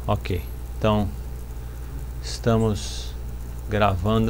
Ok, então estamos gravando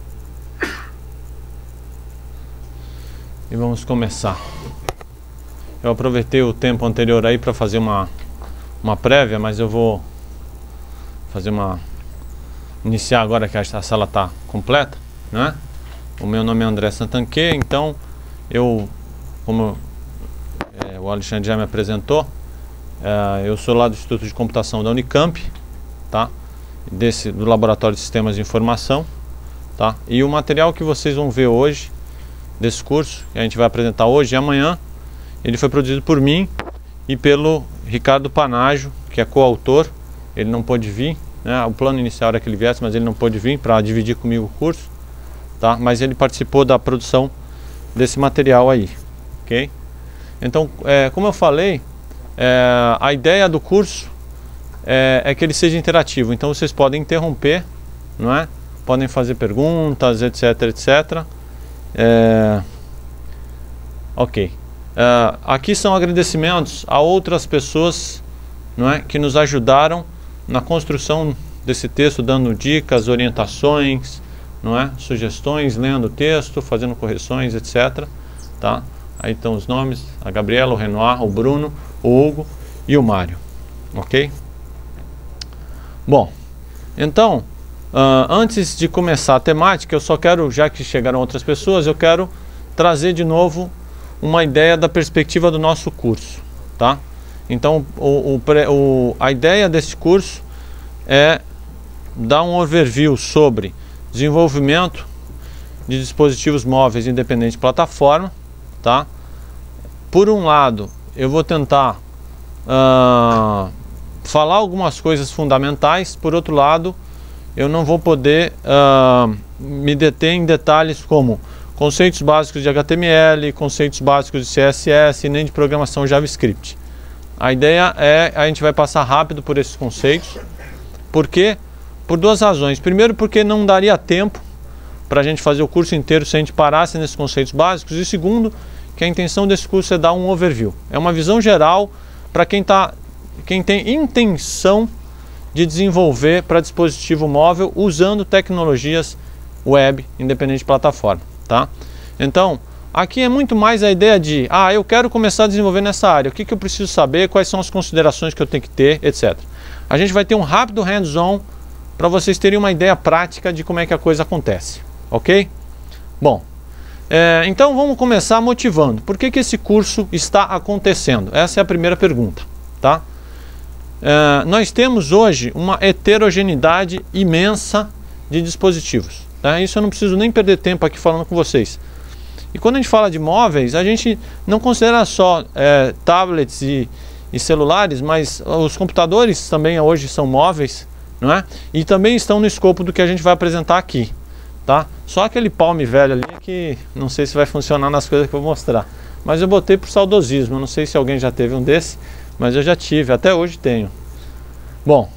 e vamos começar. Eu aproveitei o tempo anterior aí para fazer uma prévia, mas eu vou fazer iniciar agora que a sala está completa, né? O meu nome é André Santanquê, então como o Alexandre já me apresentou, eu sou lá do Instituto de Computação da Unicamp, tá? Do Laboratório de Sistemas de Informação, tá? E o material que vocês vão ver hoje, desse curso, que a gente vai apresentar hoje e amanhã, ele foi produzido por mim e pelo Ricardo Panaggio, que é coautor. Ele não pôde vir, né? O plano inicial era que ele viesse, mas ele não pôde vir para dividir comigo o curso, tá? Mas ele participou da produção desse material aí, ok? Então, como eu falei, a ideia do curso é que ele seja interativo. Então vocês podem interromper, não é? Podem fazer perguntas, etc, etc. Ok. Aqui são agradecimentos a outras pessoas, não é, que nos ajudaram na construção desse texto, dando dicas, orientações, não é, sugestões, lendo o texto, fazendo correções, etc. Tá? Aí estão os nomes: a Gabriela, o Renoir, o Bruno, o Hugo e o Mário. Ok? Bom, então, antes de começar a temática, eu só quero, já que chegaram outras pessoas, eu quero trazer de novo uma ideia da perspectiva do nosso curso, tá? Então, a ideia desse curso é dar um overview sobre desenvolvimento de dispositivos móveis independentes de plataforma, tá? Por um lado, eu vou tentar falar algumas coisas fundamentais. Por outro lado, eu não vou poder me deter em detalhes como conceitos básicos de HTML, conceitos básicos de CSS, nem de programação JavaScript. A ideia a gente vai passar rápido por esses conceitos. Por quê? Por duas razões. Primeiro, porque não daria tempo para a gente fazer o curso inteiro se a gente parasse nesses conceitos básicos. E segundo, que a intenção desse curso é dar um overview. É uma visão geral para quem tem intenção de desenvolver para dispositivo móvel usando tecnologias web independente de plataforma, tá? Então, aqui é muito mais a ideia de, eu quero começar a desenvolver nessa área, o que eu preciso saber, quais são as considerações que eu tenho que ter, etc. A gente vai ter um rápido hands-on para vocês terem uma ideia prática de como é que a coisa acontece, ok? Bom, então vamos começar motivando. Por que esse curso está acontecendo? Essa é a primeira pergunta, tá? Nós temos hoje uma heterogeneidade imensa de dispositivos, tá? Isso eu não preciso nem perder tempo aqui falando com vocês. E quando a gente fala de móveis, a gente não considera só tablets e celulares, mas os computadores também hoje são móveis, não é? E também estão no escopo do que a gente vai apresentar aqui, tá? Só aquele Palm velho ali que não sei se vai funcionar nas coisas que eu vou mostrar. Mas eu botei por saudosismo, eu não sei se alguém já teve um desse, mas eu já tive, até hoje tenho. Bom,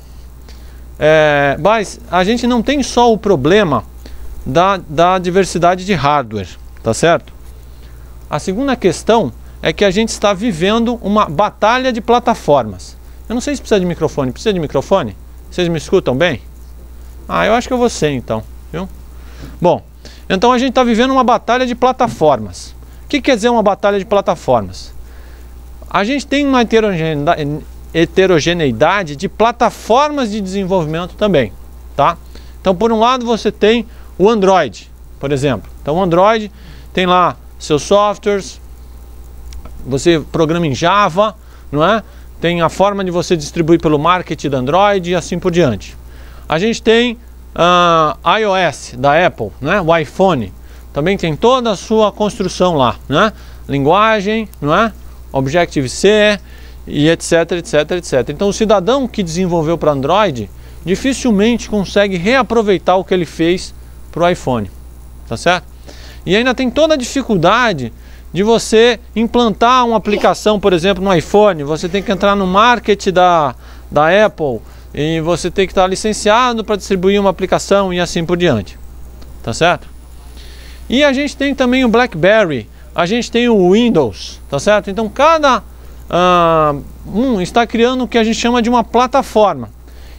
mas a gente não tem só o problema da diversidade de hardware, tá certo? A segunda questão é que a gente está vivendo uma batalha de plataformas. Eu não sei se precisa de microfone. Precisa de microfone? Vocês me escutam bem? Eu acho que eu vou ser então, viu? Bom, então a gente está vivendo uma batalha de plataformas. O que quer dizer uma batalha de plataformas? A gente tem uma heterogeneidade de plataformas de desenvolvimento também, tá? Então, por um lado, você tem o Android, por exemplo. Então, o Android tem lá seus softwares, você programa em Java, não é? Tem a forma de você distribuir pelo market da Android e assim por diante. A gente tem iOS da Apple, né? O iPhone também tem toda a sua construção lá, né? Linguagem, não é? Objective-C e etc, etc, etc. Então o cidadão que desenvolveu para Android dificilmente consegue reaproveitar o que ele fez para o iPhone, tá certo? E ainda tem toda a dificuldade de você implantar uma aplicação, por exemplo, no iPhone. Você tem que entrar no market da Apple e você tem que estar licenciado para distribuir uma aplicação e assim por diante, tá certo? E a gente tem também o BlackBerry, a gente tem o Windows, tá certo? Então cada está criando o que a gente chama de uma plataforma.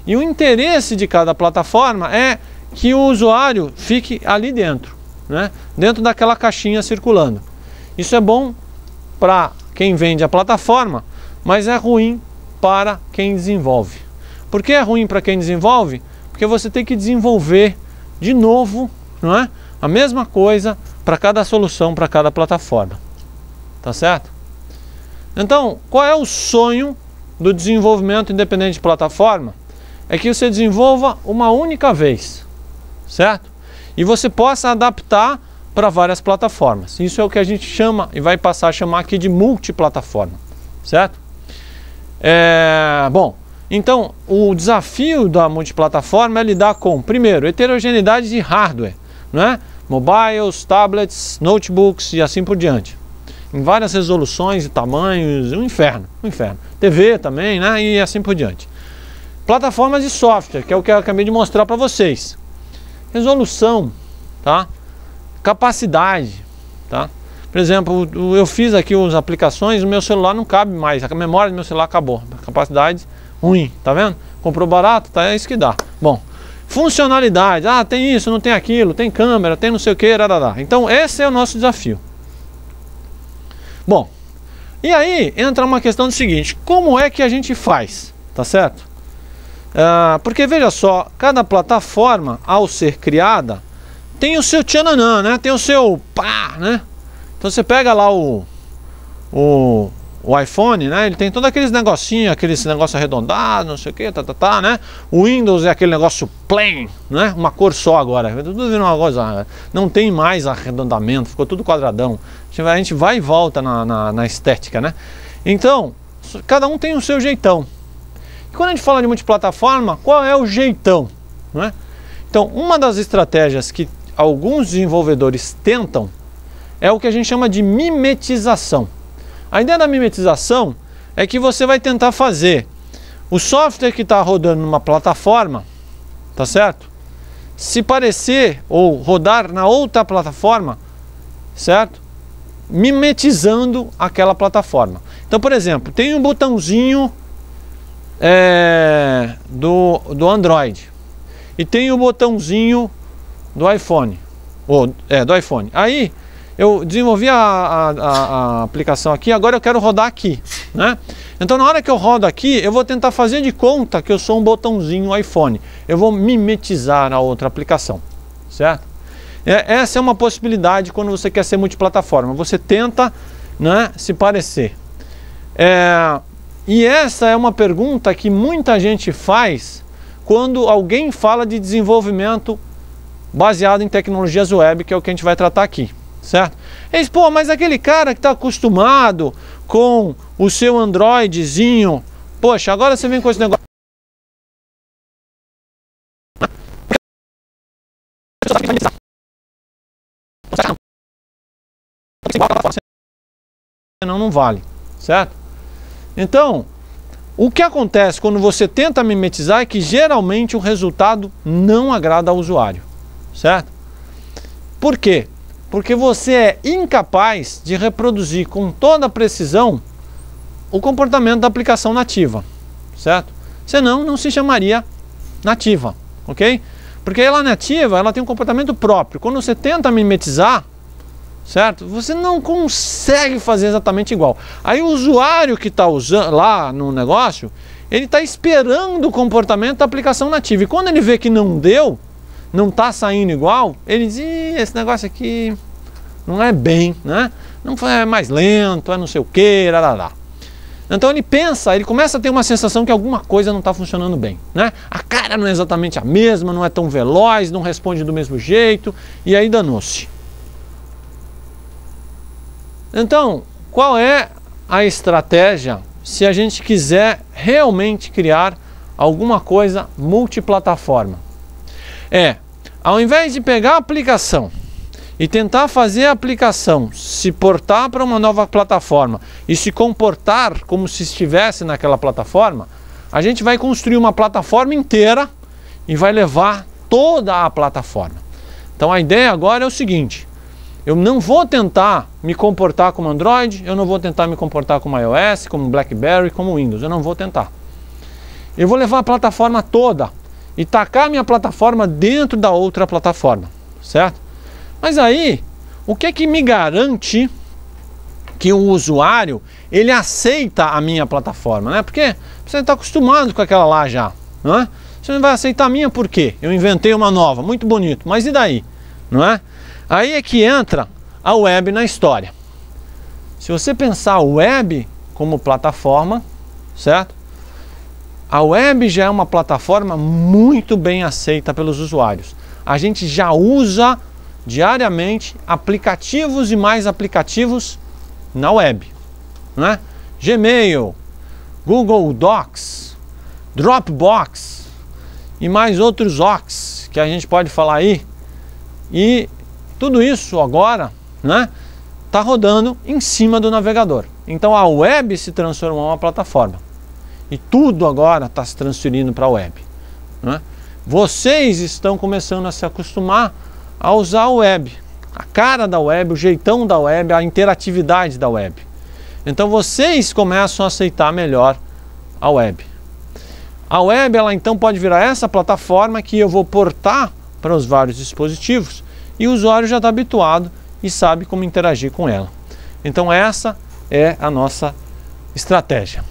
E o interesse de cada plataforma é que o usuário fique ali dentro, né? Dentro daquela caixinha circulando. Isso é bom para quem vende a plataforma, mas é ruim para quem desenvolve. Por que é ruim para quem desenvolve? Porque você tem que desenvolver de novo, não é? A mesma coisa para cada solução, para cada plataforma. Tá certo? Então, qual é o sonho do desenvolvimento independente de plataforma? É que você desenvolva uma única vez, certo? E você possa adaptar para várias plataformas. Isso é o que a gente chama e vai passar a chamar aqui de multiplataforma, certo? Bom, então o desafio da multiplataforma é lidar com, primeiro, heterogeneidade de hardware, né? Mobiles, tablets, notebooks e assim por diante. Em várias resoluções e tamanhos, um inferno. TV também, né? E assim por diante. Plataformas de software, que é o que eu acabei de mostrar para vocês. Resolução, tá? Capacidade, tá? Por exemplo, eu fiz aqui as aplicações, o meu celular não cabe mais, a memória do meu celular acabou. Capacidade ruim, tá vendo? Comprou barato, tá? É isso que dá. Bom, funcionalidade, tem isso, não tem aquilo, tem câmera, tem não sei o que, então esse é o nosso desafio. Bom, e aí entra uma questão do seguinte, como é que a gente faz, tá certo? Porque veja só, cada plataforma ao ser criada tem o seu tchananã, né? Tem o seu pá, né? Então você pega lá o iPhone, né? Ele tem todos aqueles negocinhos, aqueles negócio arredondado, não sei o que, né? O Windows é aquele negócio plain, né? Uma cor só agora, tudo vira uma coisa, não tem mais arredondamento, ficou tudo quadradão. A gente vai e volta na estética, né? Então, cada um tem o seu jeitão. E quando a gente fala de multiplataforma, qual é o jeitão, né? Então, uma das estratégias que alguns desenvolvedores tentam é o que a gente chama de mimetização. A ideia da mimetização é que você vai tentar fazer o software que está rodando numa plataforma, tá certo? Se parecer ou rodar na outra plataforma, certo? Mimetizando aquela plataforma. Então, por exemplo, tem um botãozinho do Android e tem o botãozinho do iPhone, do iPhone. Aí eu desenvolvi a aplicação aqui, agora eu quero rodar aqui, né? Então na hora que eu rodo aqui, eu vou tentar fazer de conta que eu sou um botãozinho iPhone. Eu vou mimetizar a outra aplicação, certo? Essa é uma possibilidade quando você quer ser multiplataforma. Você tenta, né, se parecer. E essa é uma pergunta que muita gente faz quando alguém fala de desenvolvimento baseado em tecnologias web, que é o que a gente vai tratar aqui, certo? Eles, pô, mas aquele cara que está acostumado com o seu Androidzinho, poxa, agora você vem com esse negócio. Não vale, certo? Então, o que acontece quando você tenta mimetizar é que geralmente o resultado não agrada ao usuário, certo? Por quê? Porque você é incapaz de reproduzir com toda a precisão o comportamento da aplicação nativa, certo? Senão não se chamaria nativa, ok? Porque ela nativa, ela tem um comportamento próprio. Quando você tenta mimetizar, certo? Você não consegue fazer exatamente igual. Aí o usuário que está usando lá no negócio, ele está esperando o comportamento da aplicação nativa. E quando ele vê que não deu, não está saindo igual, ele diz, esse negócio aqui não é bem, né? Não é mais lento, é não sei o que, lá. Então ele pensa, ele começa a ter uma sensação que alguma coisa não está funcionando bem, né? A cara não é exatamente a mesma, não é tão veloz, não responde do mesmo jeito, e aí danou-se. Então, qual é a estratégia se a gente quiser realmente criar alguma coisa multiplataforma? Ao invés de pegar a aplicação e tentar fazer a aplicação se portar para uma nova plataforma e se comportar como se estivesse naquela plataforma, a gente vai construir uma plataforma inteira e vai levar toda a plataforma. Então a ideia agora é o seguinte: eu não vou tentar me comportar como Android, eu não vou tentar me comportar como iOS, como BlackBerry, como Windows, eu não vou tentar. eu vou levar a plataforma toda e tacar a minha plataforma dentro da outra plataforma, certo? Mas aí, o que é que me garante que o usuário, ele aceita a minha plataforma, né? Porque você está acostumado com aquela lá já, não é? Você não vai aceitar a minha por quê? Eu inventei uma nova, muito bonito, mas e daí? Não é? Aí é que entra a web na história. Se você pensar a web como plataforma, certo? A web já é uma plataforma muito bem aceita pelos usuários. A gente já usa diariamente aplicativos e mais aplicativos na web, né? Gmail, Google Docs, Dropbox e mais outros Ox que a gente pode falar aí. E tudo isso agora, né, tá rodando em cima do navegador. Então a web se transformou em uma plataforma. E tudo agora está se transferindo para a web, né? Vocês estão começando a se acostumar a usar a web, a cara da web, o jeitão da web, a interatividade da web. Então vocês começam a aceitar melhor a web. A web, ela então pode virar essa plataforma que eu vou portar para os vários dispositivos e o usuário já está habituado e sabe como interagir com ela. Então essa é a nossa estratégia.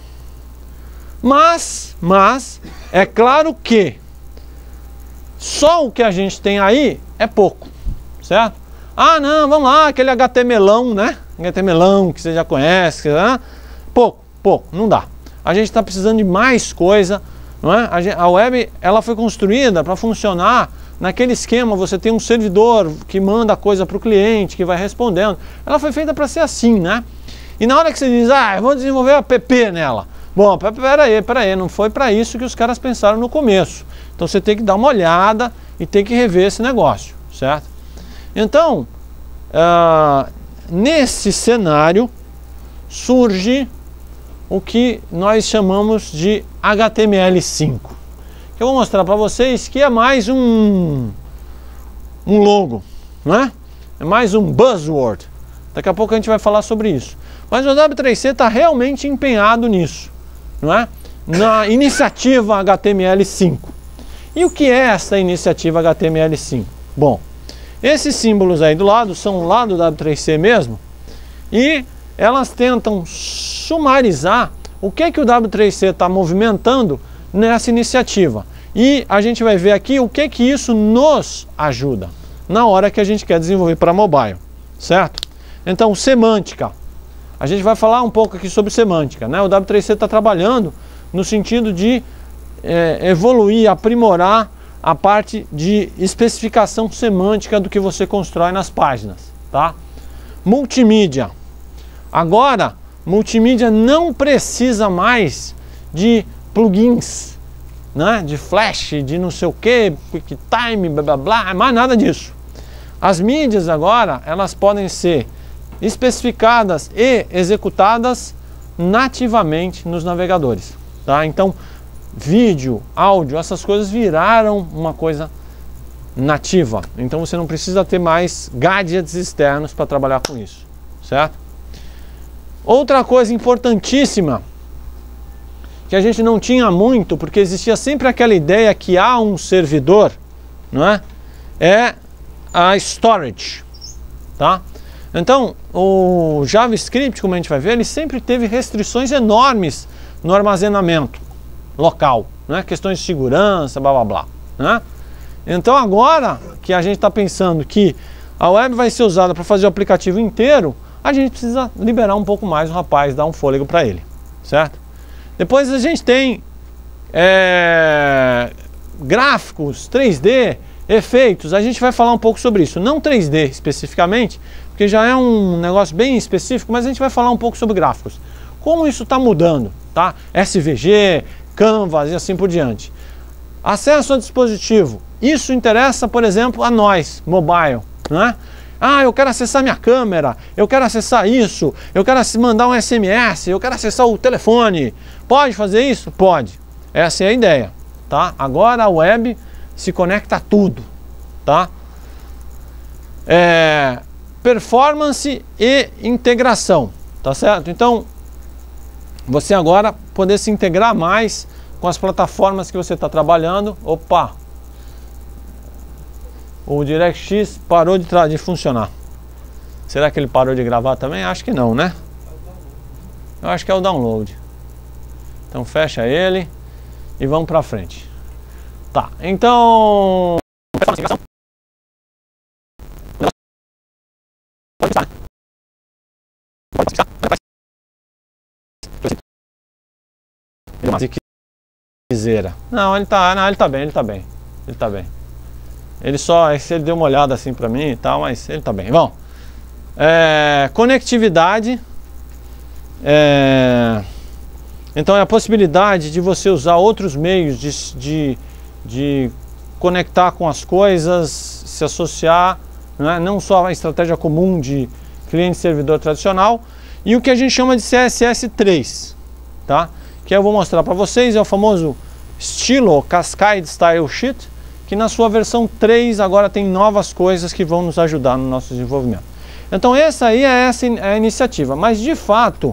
Mas é claro que só o que a gente tem aí é pouco, certo? Ah, não, vamos lá, aquele HTMLão, né? HTMLão que você já conhece, né? Pouco, não dá. A gente está precisando de mais coisa, não é? A web, ela foi construída para funcionar naquele esquema, você tem um servidor que manda coisa para o cliente, que vai respondendo. Ela foi feita para ser assim, né? E na hora que você diz, ah, eu vou desenvolver app nela. Bom, peraí, não foi para isso que os caras pensaram no começo. Então você tem que dar uma olhada e tem que rever esse negócio, certo? Então, nesse cenário surge o que nós chamamos de HTML5. Que eu vou mostrar para vocês que é mais um logo, não é? É mais um buzzword. Daqui a pouco a gente vai falar sobre isso. Mas o W3C está realmente empenhado nisso, não é? Na iniciativa HTML5. E o que é essa iniciativa HTML5? Bom, esses símbolos aí do lado são lá do W3C mesmo, e elas tentam sumarizar o que o W3C está movimentando nessa iniciativa. E a gente vai ver aqui o que isso nos ajuda na hora que a gente quer desenvolver para mobile, certo? Então, semântica. A gente vai falar um pouco aqui sobre semântica, né? O W3C está trabalhando no sentido de evoluir, aprimorar a parte de especificação semântica do que você constrói nas páginas, tá? Multimídia. Agora, multimídia não precisa mais de plugins, né? De flash, de não sei o que, QuickTime, blá blá blá, mais nada disso. As mídias agora, elas podem ser especificadas e executadas nativamente nos navegadores, tá? Então, vídeo, áudio, essas coisas viraram uma coisa nativa. Então você não precisa ter mais gadgets externos para trabalhar com isso, certo? Outra coisa importantíssima que a gente não tinha muito, porque existia sempre aquela ideia que há um servidor, não é? É a storage, tá? Então, o JavaScript, como a gente vai ver, ele sempre teve restrições enormes no armazenamento local, né? Questões de segurança, blá blá blá, né? Então agora que a gente está pensando que a web vai ser usada para fazer o aplicativo inteiro, a gente precisa liberar um pouco mais o rapaz, dar um fôlego para ele, certo? Depois a gente tem gráficos, 3D, efeitos, a gente vai falar um pouco sobre isso, não 3D especificamente, porque já é um negócio bem específico, mas a gente vai falar um pouco sobre gráficos. Como isso está mudando, tá? SVG, Canvas e assim por diante. Acesso ao dispositivo. Isso interessa, por exemplo, a nós, mobile, né? Ah, eu quero acessar minha câmera, eu quero acessar isso, eu quero mandar um SMS, eu quero acessar o telefone. Pode fazer isso? Pode. Essa é a ideia, tá? Agora a web se conecta a tudo, tá? Performance e integração, tá certo? Então, você agora poder se integrar mais com as plataformas que você está trabalhando. Opa! O DirectX parou de funcionar. Será que ele parou de gravar também? Acho que não, né? Eu acho que é o download. Então fecha ele e vamos para frente. Tá, então... Não, ele tá bem. Ele só, se ele deu uma olhada assim pra mim e tal, mas ele tá bem. Bom, conectividade. Então é a possibilidade de você usar outros meios de conectar com as coisas, se associar, né? Não só a estratégia comum de cliente-servidor tradicional, e o que a gente chama de CSS3, tá? Que eu vou mostrar para vocês, é o famoso estilo Cascade Style Sheet, que na sua versão 3 agora tem novas coisas que vão nos ajudar no nosso desenvolvimento. Então essa aí é a iniciativa, mas de fato,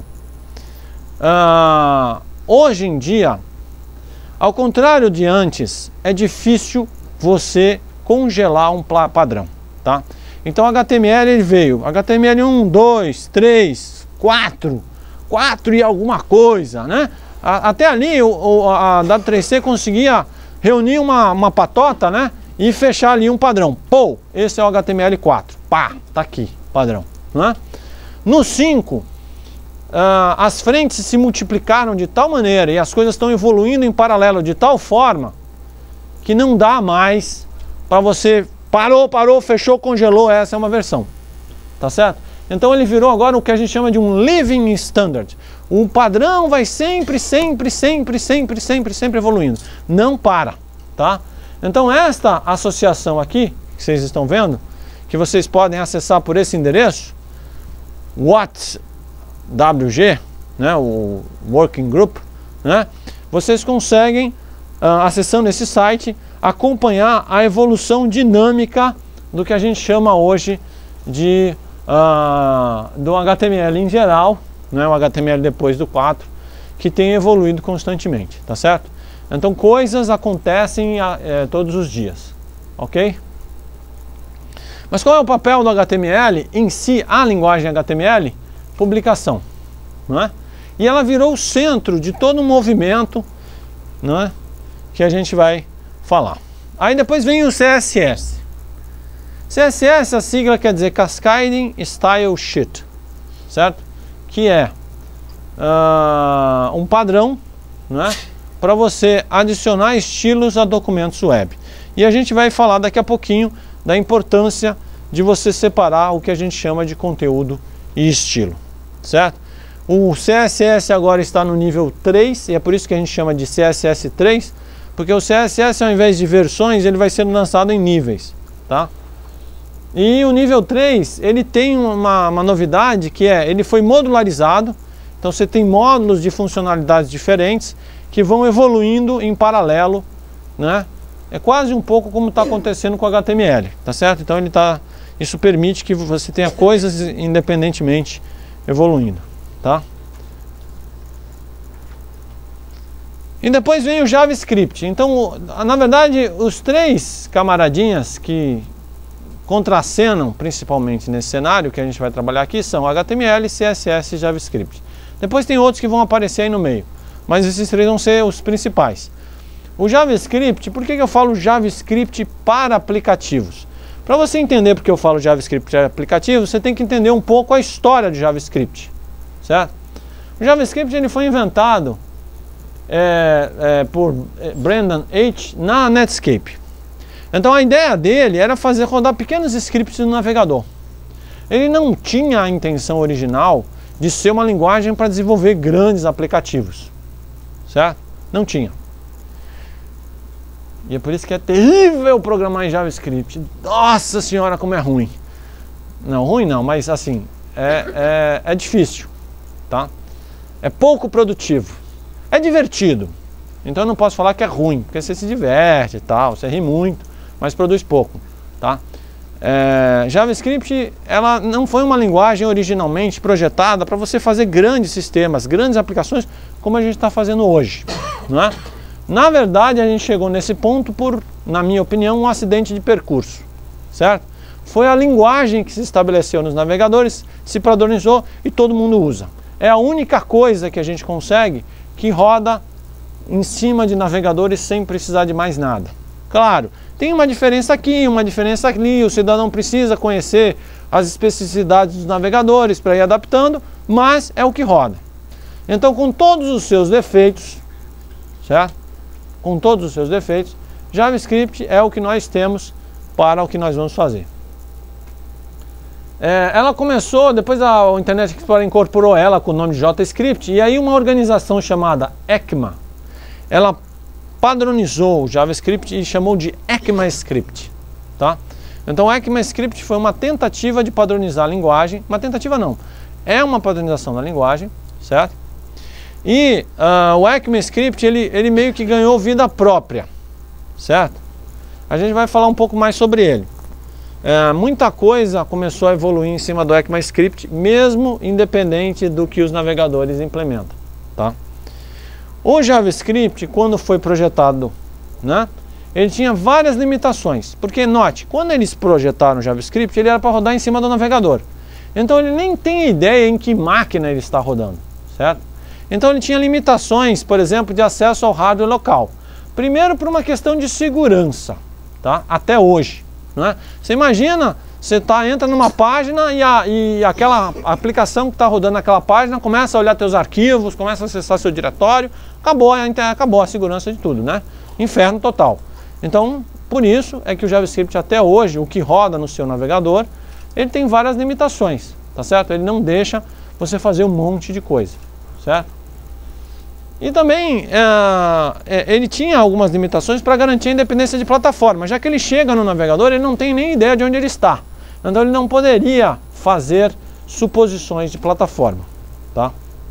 hoje em dia, ao contrário de antes, é difícil você congelar um padrão, tá? Então o HTML ele veio, HTML 1, 2, 3, 4 e alguma coisa, né? Até ali a W3C conseguia reunir uma patota, né? E fechar ali um padrão. Pô, esse é o HTML4. Pá, tá aqui, padrão, né? No 5, as frentes se multiplicaram de tal maneira e as coisas estão evoluindo em paralelo de tal forma que não dá mais para você parou, fechou, congelou. Essa é uma versão, tá certo? Então ele virou agora o que a gente chama de um living standard. O padrão vai sempre evoluindo, não para, tá? Então esta associação aqui que vocês estão vendo, que vocês podem acessar por esse endereço, WG, né, o Working Group, né, vocês conseguem, acessando esse site, acompanhar a evolução dinâmica do que a gente chama hoje de do HTML em geral, né, o HTML depois do 4, que tem evoluído constantemente, tá certo? Então coisas acontecem todos os dias, ok? Mas qual é o papel do HTML em si, a linguagem HTML? Publicação, não é? E ela virou o centro de todo um movimento, não é? Que a gente vai falar. Aí depois vem o CSS. CSS, a sigla quer dizer Cascading Style Sheet, certo? Que é um padrão, né, para você adicionar estilos a documentos web. E a gente vai falar daqui a pouquinho da importância de você separar o que a gente chama de conteúdo e estilo, certo? O CSS agora está no nível 3 e é por isso que a gente chama de CSS 3, porque o CSS, ao invés de versões, ele vai sendo lançado em níveis, tá? E o nível 3, ele tem uma novidade, que ele foi modularizado. Então você tem módulos de funcionalidades diferentes que vão evoluindo em paralelo, né? É quase um pouco como está acontecendo com o HTML, tá certo? Então isso permite que você tenha coisas independentemente evoluindo, tá? E depois vem o JavaScript. Então, na verdade, os três camaradinhas que contracenam principalmente nesse cenário que a gente vai trabalhar aqui são HTML, CSS e JavaScript. Depois tem outros que vão aparecer aí no meio, mas esses três vão ser os principais. O JavaScript, por que eu falo JavaScript para aplicativos? Para você entender porque eu falo JavaScript para aplicativos, você tem que entender um pouco a história de JavaScript, certo? O JavaScript ele foi inventado por Brendan Eich na Netscape. Então a ideia dele era fazer rodar pequenos scripts no navegador. Ele não tinha a intenção original de ser uma linguagem para desenvolver grandes aplicativos, certo? Não tinha. E é por isso que é terrível programar em JavaScript. Nossa senhora, como é ruim. Não, ruim não, mas assim, é difícil, tá? É pouco produtivo. É divertido. Então eu não posso falar que é ruim, porque você se diverte e tal, você ri muito, mas produz pouco, tá? JavaScript, ela não foi uma linguagem originalmente projetada para você fazer grandes sistemas, grandes aplicações, como a gente está fazendo hoje, não é? Na verdade, a gente chegou nesse ponto por, na minha opinião, um acidente de percurso, certo? Foi a linguagem que se estabeleceu nos navegadores, se padronizou e todo mundo usa. É a única coisa que a gente consegue que roda em cima de navegadores sem precisar de mais nada. Claro, tem uma diferença aqui, uma diferença ali, o cidadão precisa conhecer as especificidades dos navegadores para ir adaptando, mas é o que roda. Então, com todos os seus defeitos, certo? Com todos os seus defeitos, JavaScript é o que nós temos para o que nós vamos fazer. Ela começou, depois a Internet Explorer incorporou ela com o nome de JScript, e aí uma organização chamada ECMA, ela padronizou o JavaScript e chamou de ECMAScript, tá? Então o ECMAScript foi uma tentativa de padronizar a linguagem, uma tentativa não, é uma padronização da linguagem, certo? E o ECMAScript ele meio que ganhou vida própria, certo? A gente vai falar um pouco mais sobre ele. Muita coisa começou a evoluir em cima do ECMAScript, mesmo independente do que os navegadores implementam, tá? O JavaScript, quando foi projetado, né, ele tinha várias limitações, porque note, quando eles projetaram o JavaScript, ele era para rodar em cima do navegador. Então ele nem tem ideia em que máquina ele está rodando, certo? Então ele tinha limitações, por exemplo, de acesso ao hardware local. Primeiro por uma questão de segurança, tá? Até hoje, né? Você imagina, você entra numa página e aquela aplicação que está rodando naquela página começa a olhar seus arquivos, começa a acessar seu diretório, acabou a segurança de tudo, né? Inferno total. Então, por isso é que o JavaScript até hoje, o que roda no seu navegador, ele tem várias limitações, tá certo? Ele não deixa você fazer um monte de coisa, certo? E também ele tinha algumas limitações para garantir a independência de plataforma, já que ele chega no navegador, ele não tem nem ideia de onde ele está. Então ele não poderia fazer suposições de plataforma, tá?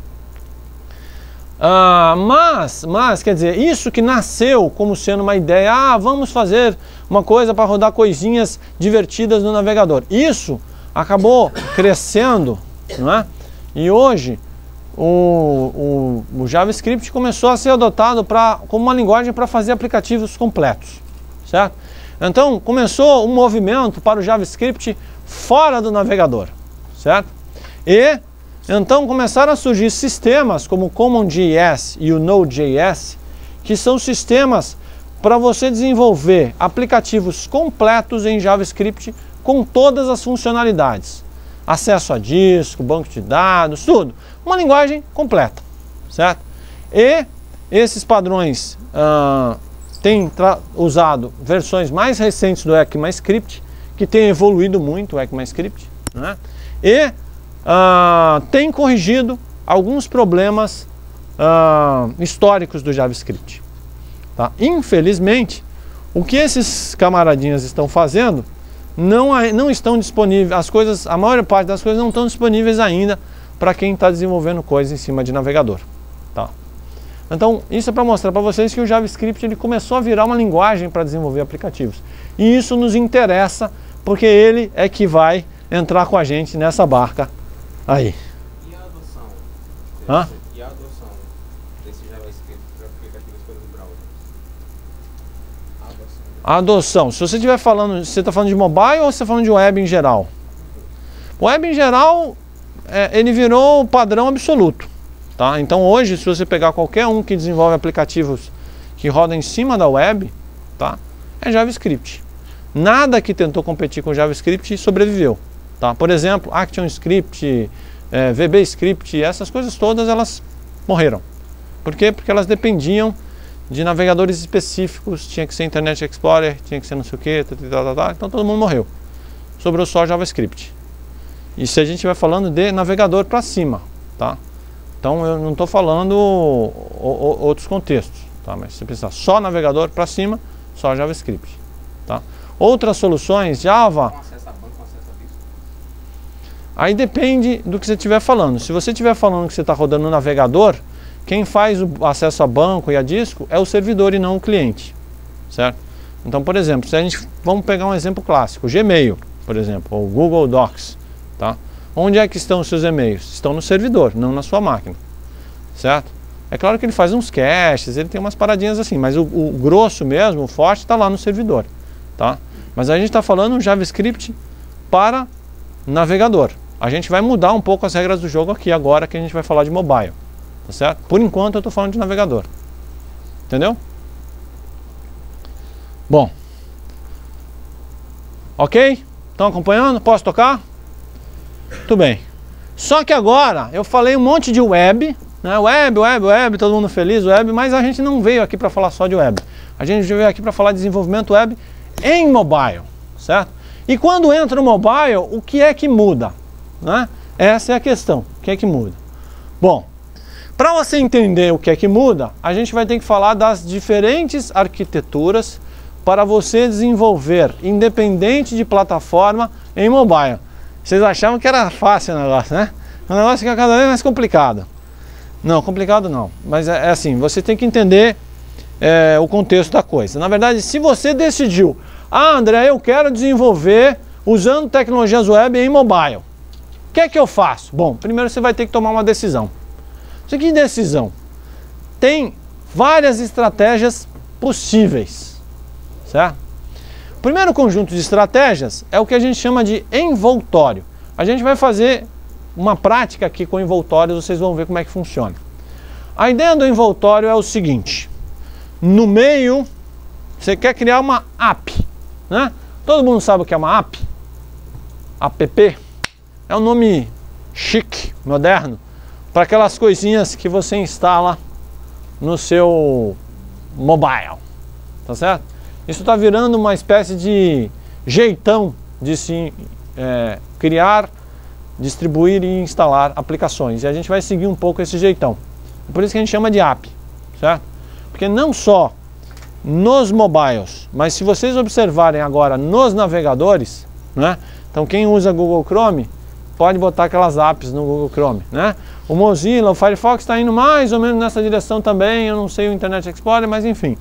Mas, quer dizer, isso que nasceu como sendo uma ideia, vamos fazer uma coisa para rodar coisinhas divertidas no navegador. Isso acabou crescendo, não é? E hoje o JavaScript começou a ser adotado como uma linguagem para fazer aplicativos completos, certo? Então começou um movimento para o JavaScript fora do navegador, certo? E então começaram a surgir sistemas como o CommonJS e o Node.js, que são sistemas para você desenvolver aplicativos completos em JavaScript com todas as funcionalidades. Acesso a disco, banco de dados, tudo. Uma linguagem completa, certo? E esses padrões têm usado versões mais recentes do ECMAScript, que tem evoluído muito o ECMAScript, né? E tem corrigido alguns problemas históricos do JavaScript, tá? Infelizmente, o que esses camaradinhas estão fazendo não estão disponíveis, a maior parte das coisas não estão disponíveis ainda para quem está desenvolvendo coisas em cima de navegador, tá? Então, isso é para mostrar para vocês que o JavaScript ele começou a virar uma linguagem para desenvolver aplicativos. E isso nos interessa, porque ele é que vai entrar com a gente nessa barca aí. E a adoção? E a adoção desse JavaScript para aplicativos pelos browsers? A adoção. Se você estiver falando, você está falando de mobile ou você está falando de web em geral? O web em geral, ele virou o padrão absoluto, tá? Então hoje, se você pegar qualquer um que desenvolve aplicativos que rodam em cima da web, tá? É JavaScript. Nada que tentou competir com JavaScript sobreviveu, tá? Por exemplo, ActionScript, VBScript, essas coisas todas elas morreram. Por quê? Porque elas dependiam de navegadores específicos, tinha que ser Internet Explorer, tinha que ser não sei o que, então todo mundo morreu. Sobrou só JavaScript. E se a gente vai falando de navegador para cima, tá? Então eu não estou falando outros contextos, tá? Mas se precisar só navegador para cima, só JavaScript, tá? Outras soluções, Java... Com acesso a banco, com acesso a disco? Aí depende do que você estiver falando. Se você estiver falando que você está rodando no navegador, quem faz o acesso a banco e a disco é o servidor e não o cliente, certo? Então, por exemplo, vamos pegar um exemplo clássico, o Gmail, por exemplo, ou Google Docs, tá? Onde é que estão os seus e-mails? Estão no servidor, não na sua máquina, certo? É claro que ele faz uns caches, ele tem umas paradinhas assim, mas o grosso mesmo, o forte, está lá no servidor, tá? Mas a gente está falando um JavaScript para navegador. A gente vai mudar um pouco as regras do jogo aqui agora que a gente vai falar de mobile, tá certo? Por enquanto eu estou falando de navegador, entendeu? Bom, ok? Estão acompanhando? Posso tocar? Tudo bem. Só que agora eu falei um monte de web, né? Web, todo mundo feliz, web, mas a gente não veio aqui para falar só de web. A gente veio aqui para falar de desenvolvimento web em mobile, certo? E quando entra o mobile, o que é que muda? Né? Essa é a questão, o que é que muda? Bom, para você entender o que é que muda, a gente vai ter que falar das diferentes arquiteturas para você desenvolver, independente de plataforma, em mobile. Vocês achavam que era fácil o negócio, né? O negócio fica cada vez mais complicado. Não, complicado não, mas é assim, você tem que entender o contexto da coisa. Na verdade, se você decidiu, André, eu quero desenvolver usando tecnologias web em mobile, o que é que eu faço? Bom, primeiro você vai ter que tomar uma decisão. Que decisão? Tem várias estratégias possíveis, certo? O primeiro conjunto de estratégias é o que a gente chama de envoltório. A gente vai fazer uma prática aqui com envoltórios, vocês vão ver como é que funciona. A ideia do envoltório é o seguinte: no meio, você quer criar uma app, né? Todo mundo sabe o que é uma app? App é um nome chique, moderno, para aquelas coisinhas que você instala no seu mobile, tá certo? Isso está virando uma espécie de jeitão de se criar, distribuir e instalar aplicações. E a gente vai seguir um pouco esse jeitão. Por isso que a gente chama de app, certo? Porque não só nos mobiles, mas se vocês observarem agora nos navegadores, né? Então quem usa Google Chrome pode botar aquelas apps no Google Chrome, né? O Mozilla, o Firefox está indo mais ou menos nessa direção também. Eu não sei o Internet Explorer, mas enfim,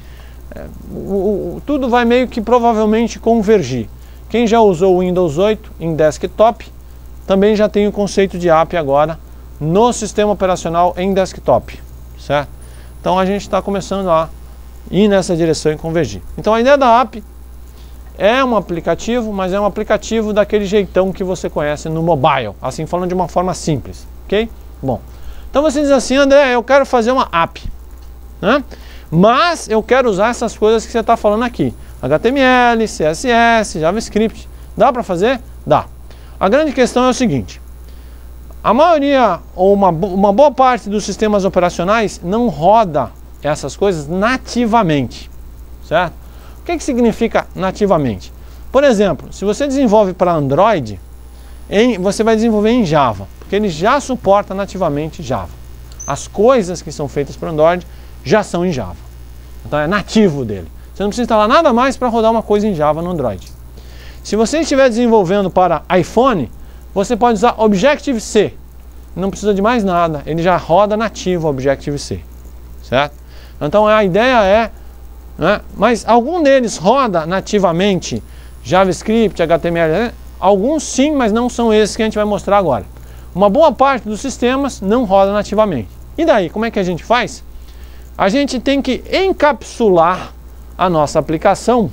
tudo vai meio que provavelmente convergir. Quem já usou o Windows 8 em desktop também já tem o conceito de app agora no sistema operacional em desktop, certo? Então a gente está começando a ir nessa direção e convergir. Então a ideia da app é um aplicativo, mas é um aplicativo daquele jeitão que você conhece no mobile, assim falando de uma forma simples, ok? Bom, então você diz assim, André, eu quero fazer uma app, né? Mas eu quero usar essas coisas que você está falando aqui, HTML, CSS, JavaScript. Dá para fazer? Dá. A grande questão é o seguinte: a maioria ou uma boa parte dos sistemas operacionais não roda essas coisas nativamente, certo? O que significa nativamente? Por exemplo, se você desenvolve para Android, você vai desenvolver em Java, porque ele já suporta nativamente Java. As coisas que são feitas para Android já são em Java. Então é nativo dele. Você não precisa instalar nada mais para rodar uma coisa em Java no Android. Se você estiver desenvolvendo para iPhone, você pode usar Objective-C. Não precisa de mais nada, ele já roda nativo Objective-C, certo? Então a ideia é, né, mas algum deles roda nativamente JavaScript, HTML, né? Alguns sim, mas não são esses que a gente vai mostrar agora. Uma boa parte dos sistemas não roda nativamente. E daí, como é que a gente faz? A gente tem que encapsular a nossa aplicação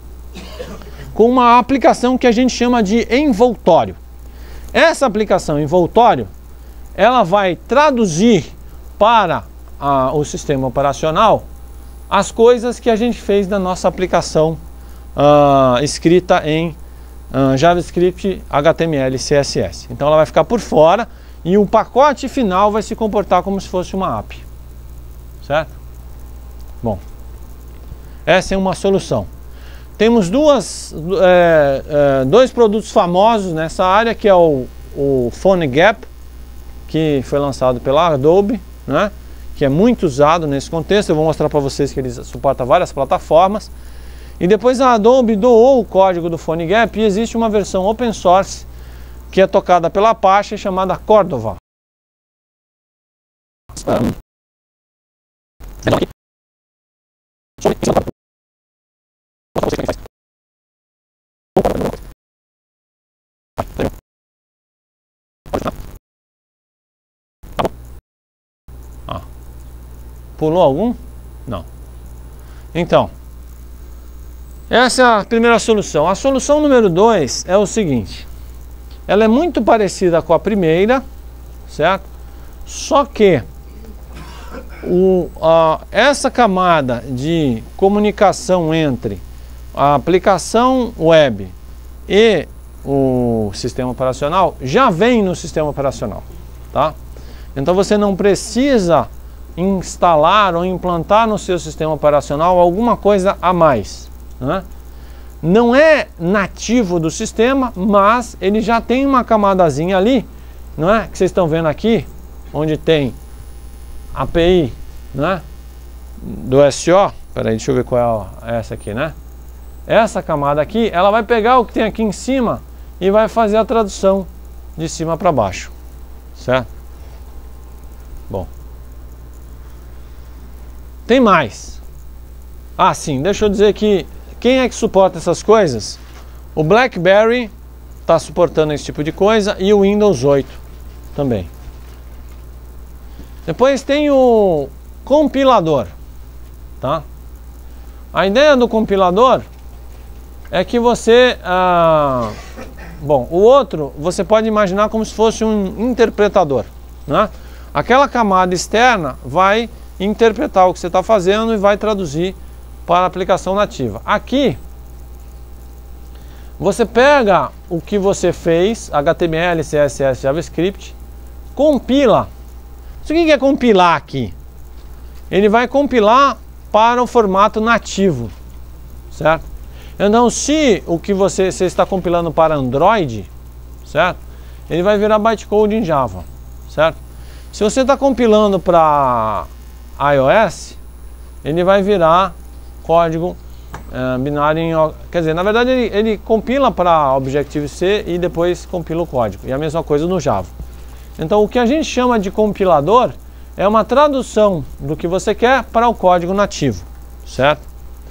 com uma aplicação que a gente chama de envoltório. Essa aplicação envoltório, ela vai traduzir para o sistema operacional as coisas que a gente fez na nossa aplicação escrita em JavaScript, HTML e CSS. Então ela vai ficar por fora e o pacote final vai se comportar como se fosse uma app. Certo? Bom, essa é uma solução. Temos dois produtos famosos nessa área, que é o PhoneGap, que foi lançado pela Adobe, né? Que é muito usado nesse contexto. Eu vou mostrar para vocês que ele suporta várias plataformas. E depois a Adobe doou o código do PhoneGap e existe uma versão open source que é tocada pela Apache chamada Cordova. Pulou algum? Não. Então, essa é a primeira solução. A solução número 2 é o seguinte. Ela é muito parecida com a primeira, certo? Só que essa camada de comunicação entre a aplicação web e o sistema operacional já vem no sistema operacional, tá? Então você não precisa instalar ou implantar no seu sistema operacional alguma coisa a mais, né? Não é nativo do sistema, mas ele já tem uma camadazinha ali, não é? Que vocês estão vendo aqui, onde tem API, né? Do SO. Peraí, deixa eu ver qual é essa aqui, né? Essa camada aqui, ela vai pegar o que tem aqui em cima e vai fazer a tradução de cima para baixo, certo? Bom, tem mais. Ah, sim, deixa eu dizer que quem é que suporta essas coisas? O BlackBerry está suportando esse tipo de coisa e o Windows 8 também. Depois tem o compilador, tá? A ideia do compilador é que você... bom, o outro você pode imaginar como se fosse um interpretador, né? Aquela camada externa vai interpretar o que você está fazendo e vai traduzir para a aplicação nativa. Aqui, você pega o que você fez, HTML, CSS, JavaScript, compila. O que é compilar aqui? Ele vai compilar para o formato nativo, certo? Então, se o que você está compilando para Android, certo? Ele vai virar bytecode em Java, certo? Se você está compilando para iOS, ele vai virar código binário em... Quer dizer, na verdade ele compila para Objective-C e depois compila o código. E a mesma coisa no Java. Então o que a gente chama de compilador é uma tradução do que você quer para o código nativo, certo?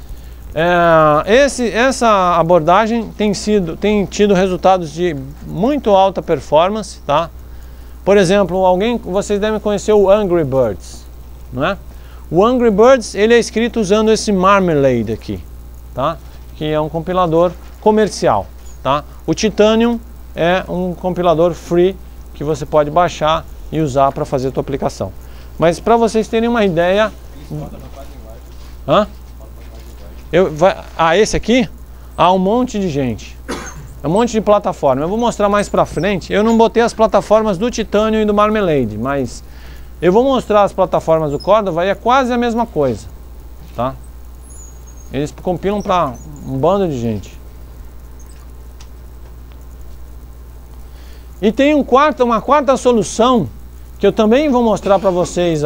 Essa abordagem tem tido resultados de muito alta performance, tá? Por exemplo, vocês devem conhecer o Angry Birds, não é? O Angry Birds, ele é escrito usando esse Marmalade aqui, tá? Que é um compilador comercial, tá? O Titanium é um compilador free que você pode baixar e usar para fazer a tua aplicação. Mas para vocês terem uma ideia... Hã? Esse aqui? Um monte de gente. Um monte de plataforma. Eu vou mostrar mais pra frente. Eu não botei as plataformas do Titanium e do Marmalade, mas eu vou mostrar as plataformas do Cordova e é quase a mesma coisa, tá? Eles compilam para um bando de gente. E tem uma quarta solução que eu também vou mostrar para vocês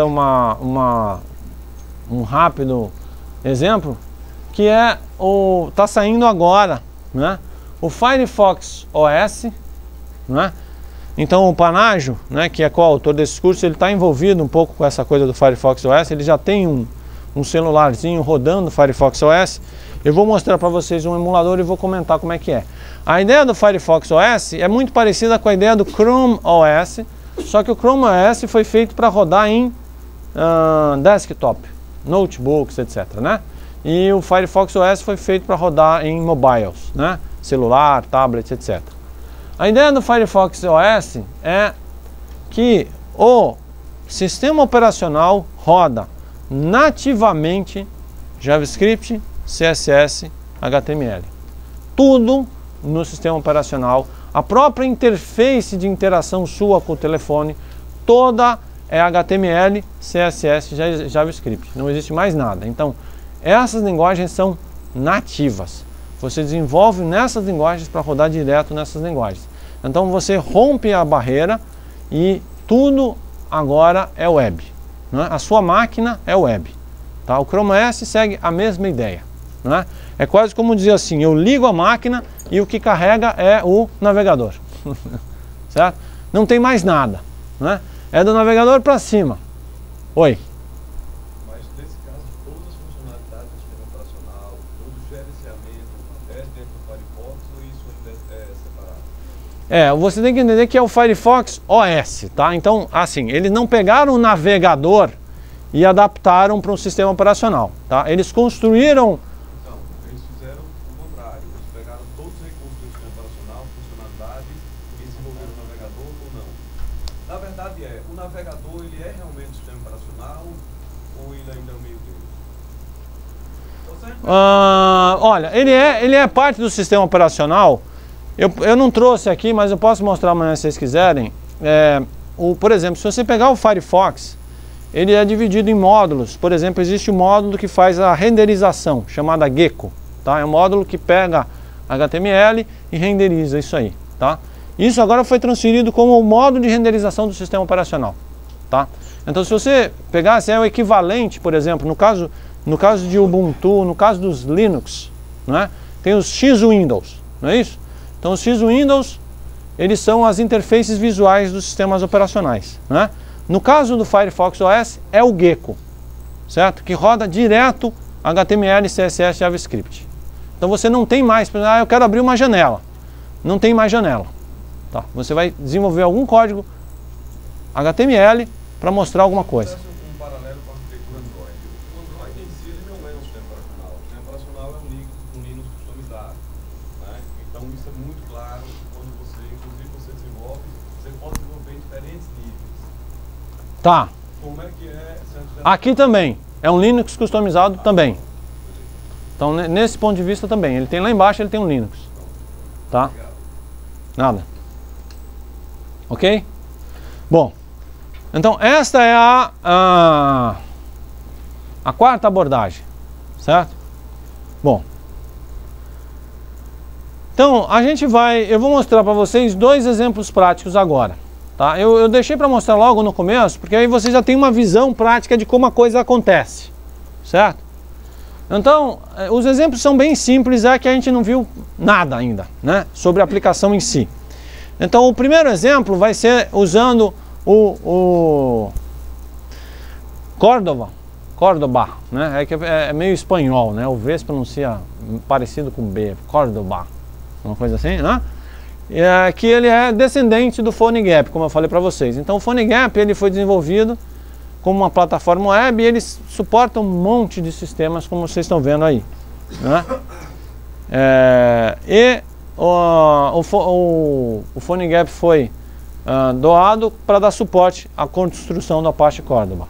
um rápido exemplo, que é tá saindo agora, né? O Firefox OS, né? Então o Panágio, né, que é coautor desse curso, ele está envolvido um pouco com essa coisa do Firefox OS. Ele já tem um celularzinho rodando o Firefox OS. Eu vou mostrar para vocês um emulador e vou comentar como é que é. A ideia do Firefox OS é muito parecida com a ideia do Chrome OS, só que o Chrome OS foi feito para rodar em desktop, notebooks, etc, né? E o Firefox OS foi feito para rodar em mobiles, né? Celular, tablet, etc. A ideia do Firefox OS é que o sistema operacional roda nativamente JavaScript, CSS, HTML. Tudo no sistema operacional. A própria interface de interação sua com o telefone, toda é HTML, CSS e JavaScript. Não existe mais nada. Então, essas linguagens são nativas. Você desenvolve nessas linguagens para rodar direto nessas linguagens. Então você rompe a barreira e tudo agora é web, né? A sua máquina é web, tá? O Chrome OS segue a mesma ideia, né? É quase como dizer assim, eu ligo a máquina e o que carrega é o navegador, certo? Não tem mais nada, né? É do navegador para cima. Oi. Você tem que entender que é o Firefox OS, tá? Então, assim, eles não pegaram o navegador e adaptaram para um sistema operacional. Tá? Eles construíram... Então, eles fizeram o contrário. Eles pegaram todos os recursos do sistema operacional, funcionalidades, e desenvolveram o navegador ou não. Na verdade o navegador ele é realmente o sistema operacional ou ele ainda é o meio termo? Olha, ele é parte do sistema operacional. Eu não trouxe aqui, mas eu posso mostrar amanhã se vocês quiserem. Por exemplo, se você pegar o Firefox, ele é dividido em módulos. Por exemplo, existe um módulo que faz a renderização, chamada Gecko. Tá? É um módulo que pega HTML e renderiza isso aí. Tá? Isso agora foi transferido como o módulo de renderização do sistema operacional. Tá? Então, se você pegasse, é o equivalente, por exemplo, no caso de Ubuntu, no caso dos Linux, né? Tem os X-Windows, não é isso? Então, os X-Windows, eles são as interfaces visuais dos sistemas operacionais, né? No caso do Firefox OS, é o Gecko, certo? Que roda direto HTML, CSS, JavaScript. Então você não tem mais, eu quero abrir uma janela. Não tem mais janela. Tá? Você vai desenvolver algum código HTML para mostrar alguma coisa. Um paralelo com a arquitetura Android. O Android em si ele não é um sistema operacional. O sistema operacional é um Linux customizado. Né? Então isso é muito claro. Quando inclusive você desenvolve, você pode desenvolver em diferentes níveis. Tá. Como é que é? Aqui também. É um Linux customizado também. Então, nesse ponto de vista também. Ele tem lá embaixo, ele tem um Linux. Tá? Nada. Ok? Bom. Então, esta é a quarta abordagem. Certo? Bom. Então, eu vou mostrar para vocês 2 exemplos práticos agora. Tá? Eu deixei para mostrar logo no começo, porque aí vocês já têm uma visão prática de como a coisa acontece, certo? Então, os exemplos são bem simples, é que a gente não viu nada ainda, né, sobre a aplicação em si. Então, o primeiro exemplo vai ser usando o Córdoba, né, é meio espanhol, né, o V se pronuncia parecido com B, Córdoba, uma coisa assim, né? Que ele é descendente do PhoneGap, como eu falei para vocês. Então o PhoneGap ele foi desenvolvido como uma plataforma web e eles suportam um monte de sistemas, como vocês estão vendo aí, né? O PhoneGap foi doado para dar suporte à construção da Apache Córdoba.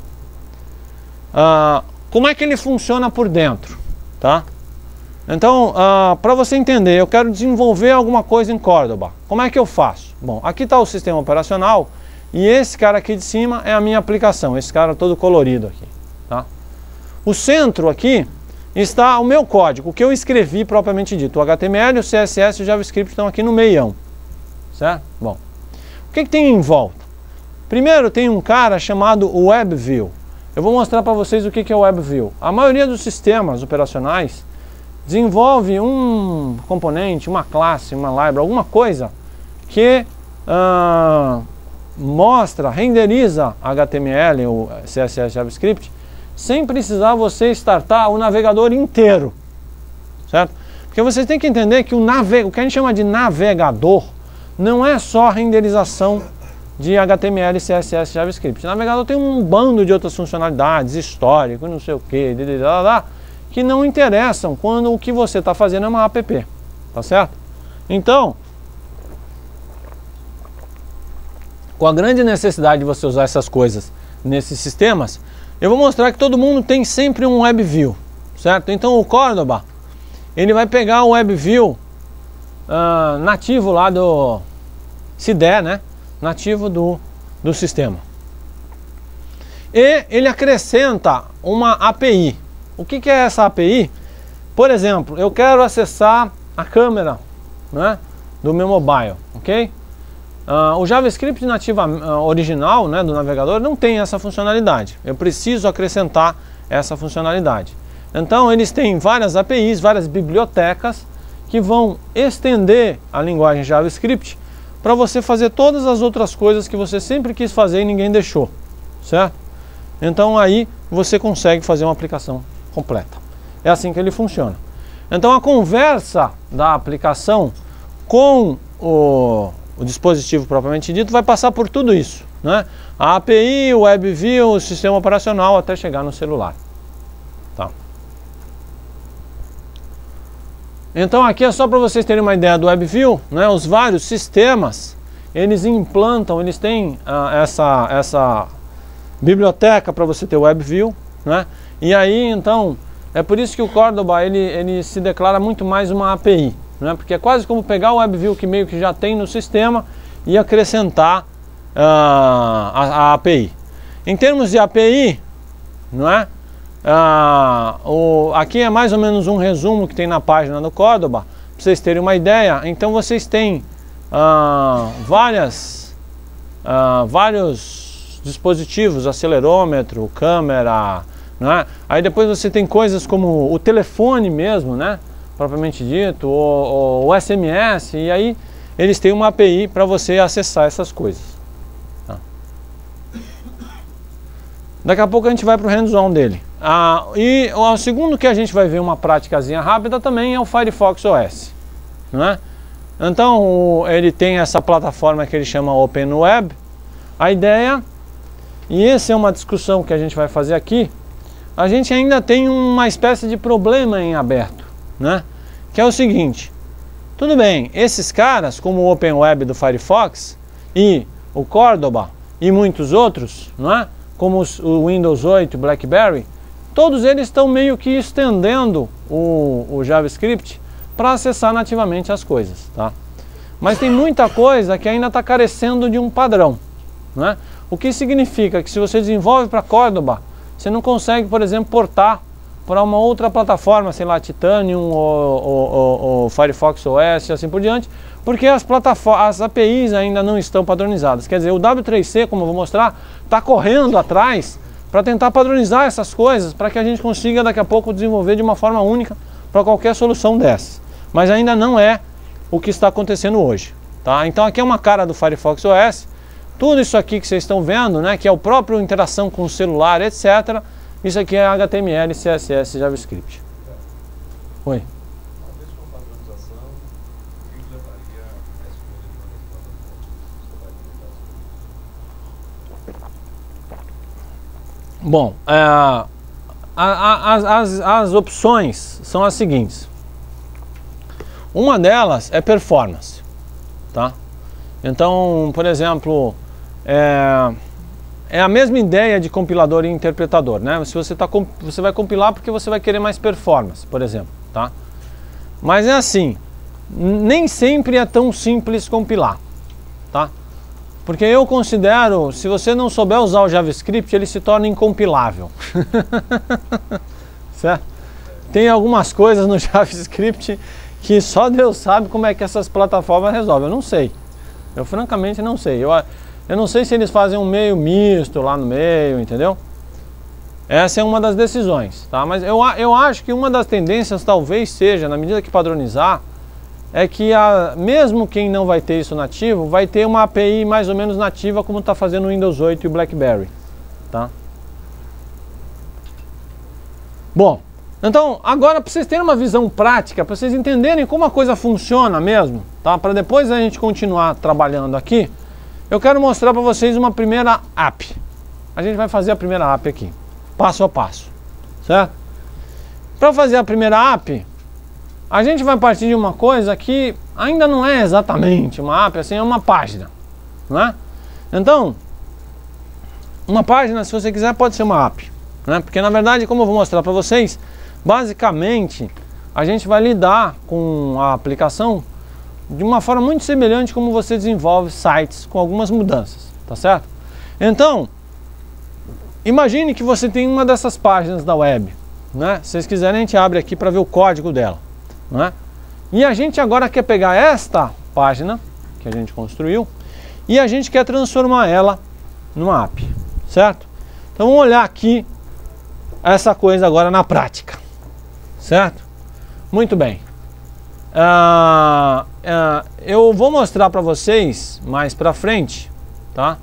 Como é que ele funciona por dentro? Tá? Então, para você entender, eu quero desenvolver alguma coisa em Córdoba. Como é que eu faço? Bom, aqui está o sistema operacional e esse cara aqui de cima é a minha aplicação, esse cara todo colorido aqui. Tá? O centro aqui está o meu código, o que eu escrevi propriamente dito. O HTML, o CSS e o JavaScript estão aqui no meião. Certo? Bom, o que tem em volta? Primeiro tem um cara chamado WebView. Eu vou mostrar para vocês o que é o WebView. A maioria dos sistemas operacionais desenvolve um componente, uma classe, uma library, alguma coisa que renderiza HTML ou CSS, JavaScript, sem precisar você startar o navegador inteiro, certo? Porque vocês têm que entender que o que a gente chama de navegador não é só a renderização de HTML, CSS, JavaScript. O navegador tem um bando de outras funcionalidades, histórico, não sei o que, que não interessam quando o que você está fazendo é uma app, tá certo? Então, com a grande necessidade de você usar essas coisas nesses sistemas, eu vou mostrar que todo mundo tem sempre um WebView, certo? Então o Córdoba, ele vai pegar o WebView nativo lá do CIDE, né? Nativo do sistema. E ele acrescenta uma API. O que é essa API? Por exemplo, eu quero acessar a câmera, né, do meu mobile, ok? O JavaScript nativa original, né, do navegador não tem essa funcionalidade. Eu preciso acrescentar essa funcionalidade. Então eles têm várias APIs, várias bibliotecas que vão estender a linguagem JavaScript para você fazer todas as outras coisas que você sempre quis fazer e ninguém deixou, certo? Então aí você consegue fazer uma aplicação completa. É assim que ele funciona. Então a conversa da aplicação com o dispositivo propriamente dito vai passar por tudo isso, né? a API, o WebView, o sistema operacional até chegar no celular. Tá. Então aqui é só para vocês terem uma ideia do WebView, né? Os vários sistemas, eles implantam, eles têm essa biblioteca para você ter o WebView, né? E aí então, é por isso que o Córdoba ele se declara muito mais uma API, né? Porque é quase como pegar o WebView que meio que já tem no sistema e acrescentar a API. Em termos de API, não é? Aqui é mais ou menos um resumo que tem na página do Córdoba, para vocês terem uma ideia. Então vocês têm vários dispositivos, acelerômetro, câmera, né? Aí depois você tem coisas como o telefone mesmo, né? Propriamente dito, o SMS, e aí eles têm uma API para você acessar essas coisas. Tá? Daqui a pouco a gente vai para o hands-on dele. E o segundo que a gente vai ver uma praticazinha rápida também é o Firefox OS, né? Então ele tem essa plataforma que ele chama Open Web. A ideia, e essa é uma discussão que a gente vai fazer aqui, a gente ainda tem uma espécie de problema em aberto, né? Que é o seguinte: tudo bem, esses caras como o Open Web do Firefox e o Córdoba e muitos outros, não é? Como o Windows 8, BlackBerry, todos eles estão meio que estendendo o JavaScript para acessar nativamente as coisas, tá? Mas tem muita coisa que ainda está carecendo de um padrão, né? O que significa que se você desenvolve para Córdoba, você não consegue, por exemplo, portar para uma outra plataforma, sei lá, Titanium ou Firefox OS e assim por diante, porque as APIs ainda não estão padronizadas. Quer dizer, o W3C, como eu vou mostrar, está correndo atrás para tentar padronizar essas coisas, para que a gente consiga daqui a pouco desenvolver de uma forma única para qualquer solução dessas. Mas ainda não é o que está acontecendo hoje, tá? Então aqui é uma cara do Firefox OS, tudo isso aqui que vocês estão vendo, né, que é o próprio interação com o celular, etc. Isso aqui é HTML, CSS, JavaScript. Oi. Bom, as opções são as seguintes. Uma delas é performance, tá? Então, por exemplo, é a mesma ideia de compilador e interpretador, né? Se você vai compilar porque você vai querer mais performance, por exemplo, tá? Mas é assim, nem sempre é tão simples compilar, tá? Porque eu considero, se você não souber usar o JavaScript, ele se torna incompilável. Certo? Tem algumas coisas no JavaScript que só Deus sabe como é que essas plataformas resolvem. Eu não sei. Eu francamente não sei. Eu não sei se eles fazem um meio misto lá no meio, entendeu? Essa é uma das decisões, tá? Mas eu acho que uma das tendências talvez seja, na medida que padronizar, é que mesmo quem não vai ter isso nativo, vai ter uma API mais ou menos nativa como está fazendo o Windows 8 e o BlackBerry, tá? Bom, então agora para vocês terem uma visão prática, para vocês entenderem como a coisa funciona mesmo, tá? Para depois a gente continuar trabalhando aqui, eu quero mostrar para vocês uma primeira app. A gente vai fazer a primeira app aqui, passo a passo, certo? Para fazer a primeira app, a gente vai partir de uma coisa que ainda não é exatamente uma app, assim, é uma página, né? Então, uma página, se você quiser, pode ser uma app, né? Porque na verdade, como eu vou mostrar para vocês, basicamente a gente vai lidar com a aplicação de uma forma muito semelhante como você desenvolve sites com algumas mudanças, tá certo? Então, imagine que você tem uma dessas páginas da web, né? Se vocês quiserem, a gente abre aqui para ver o código dela, né? E a gente agora quer pegar esta página que a gente construiu e a gente quer transformar ela numa app, certo? Então vamos olhar aqui essa coisa agora na prática, certo? Muito bem. Eu vou mostrar para vocês mais para frente, tá?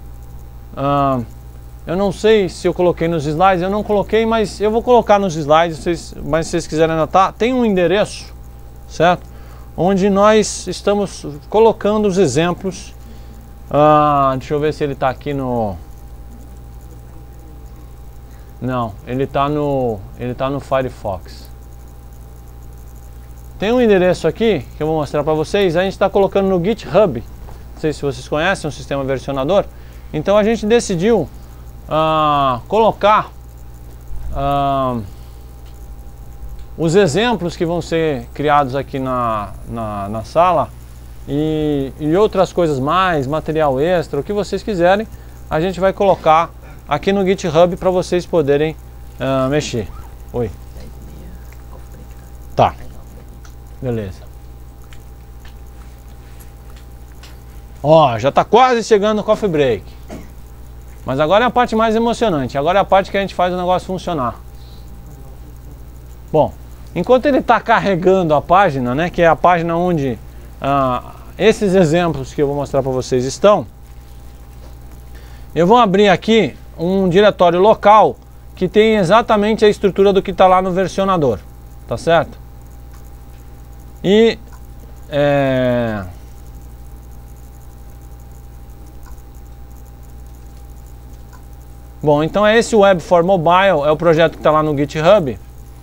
Eu não sei se eu coloquei nos slides, eu não coloquei, mas eu vou colocar nos slides, mas se vocês quiserem anotar, tem um endereço, certo? Onde nós estamos colocando os exemplos. Deixa eu ver se ele está aqui no Não, ele tá no Firefox. Tem um endereço aqui que eu vou mostrar para vocês. A gente está colocando no GitHub. Não sei se vocês conhecem um sistema versionador. Então a gente decidiu colocar os exemplos que vão ser criados aqui na sala e outras coisas mais, material extra, o que vocês quiserem, a gente vai colocar aqui no GitHub para vocês poderem mexer. Oi. Tá. Beleza. Ó, já está quase chegando no coffee break. Mas agora é a parte mais emocionante. Agora é a parte que a gente faz o negócio funcionar. Bom, enquanto ele está carregando a página, né, que é a página onde esses exemplos que eu vou mostrar para vocês estão, eu vou abrir aqui um diretório local que tem exatamente a estrutura do que está lá no versionador. Tá certo? E bom, então é esse Web for Mobile, é o projeto que está lá no GitHub.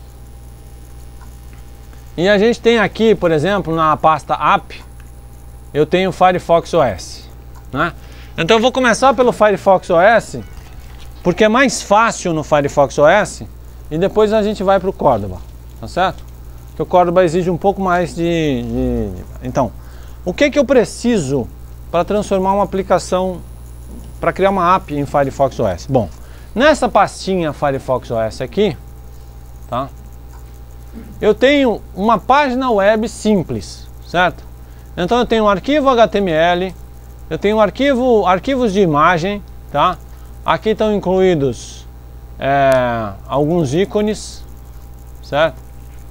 E a gente tem aqui, por exemplo, na pasta App, eu tenho Firefox OS, né? Então eu vou começar pelo Firefox OS, porque é mais fácil no Firefox OS, e depois a gente vai para o Córdoba, tá certo? Porque o Córdoba exige um pouco mais de... Então, o que eu preciso para transformar uma aplicação, para criar uma app em Firefox OS? Bom, nessa pastinha Firefox OS aqui, tá? Eu tenho uma página web simples, certo? Então eu tenho um arquivo HTML, eu tenho arquivos de imagem, tá? Aqui estão incluídos alguns ícones, certo?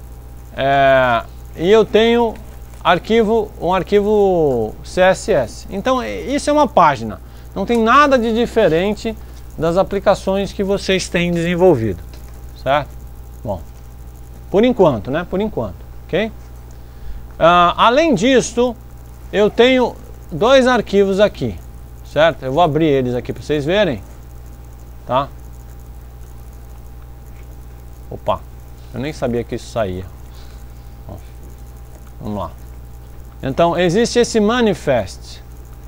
E eu tenho um arquivo CSS. Então isso é uma página. Não tem nada de diferente das aplicações que vocês têm desenvolvido, certo? Bom, por enquanto, né? Por enquanto, ok? Além disso, eu tenho dois arquivos aqui, certo? Eu vou abrir eles aqui para vocês verem, tá? Opa, eu nem sabia que isso saía. Bom, vamos lá. Então, existe esse manifest.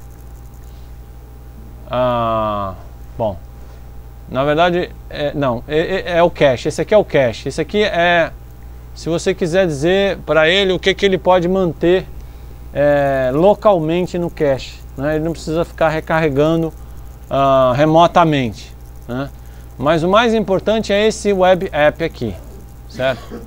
Bom, na verdade, não, é o cache. Esse aqui é o cache. Esse aqui é, se você quiser dizer para ele o que ele pode manter localmente no cache, né? Ele não precisa ficar recarregando remotamente, né? Mas o mais importante é esse web app aqui, certo?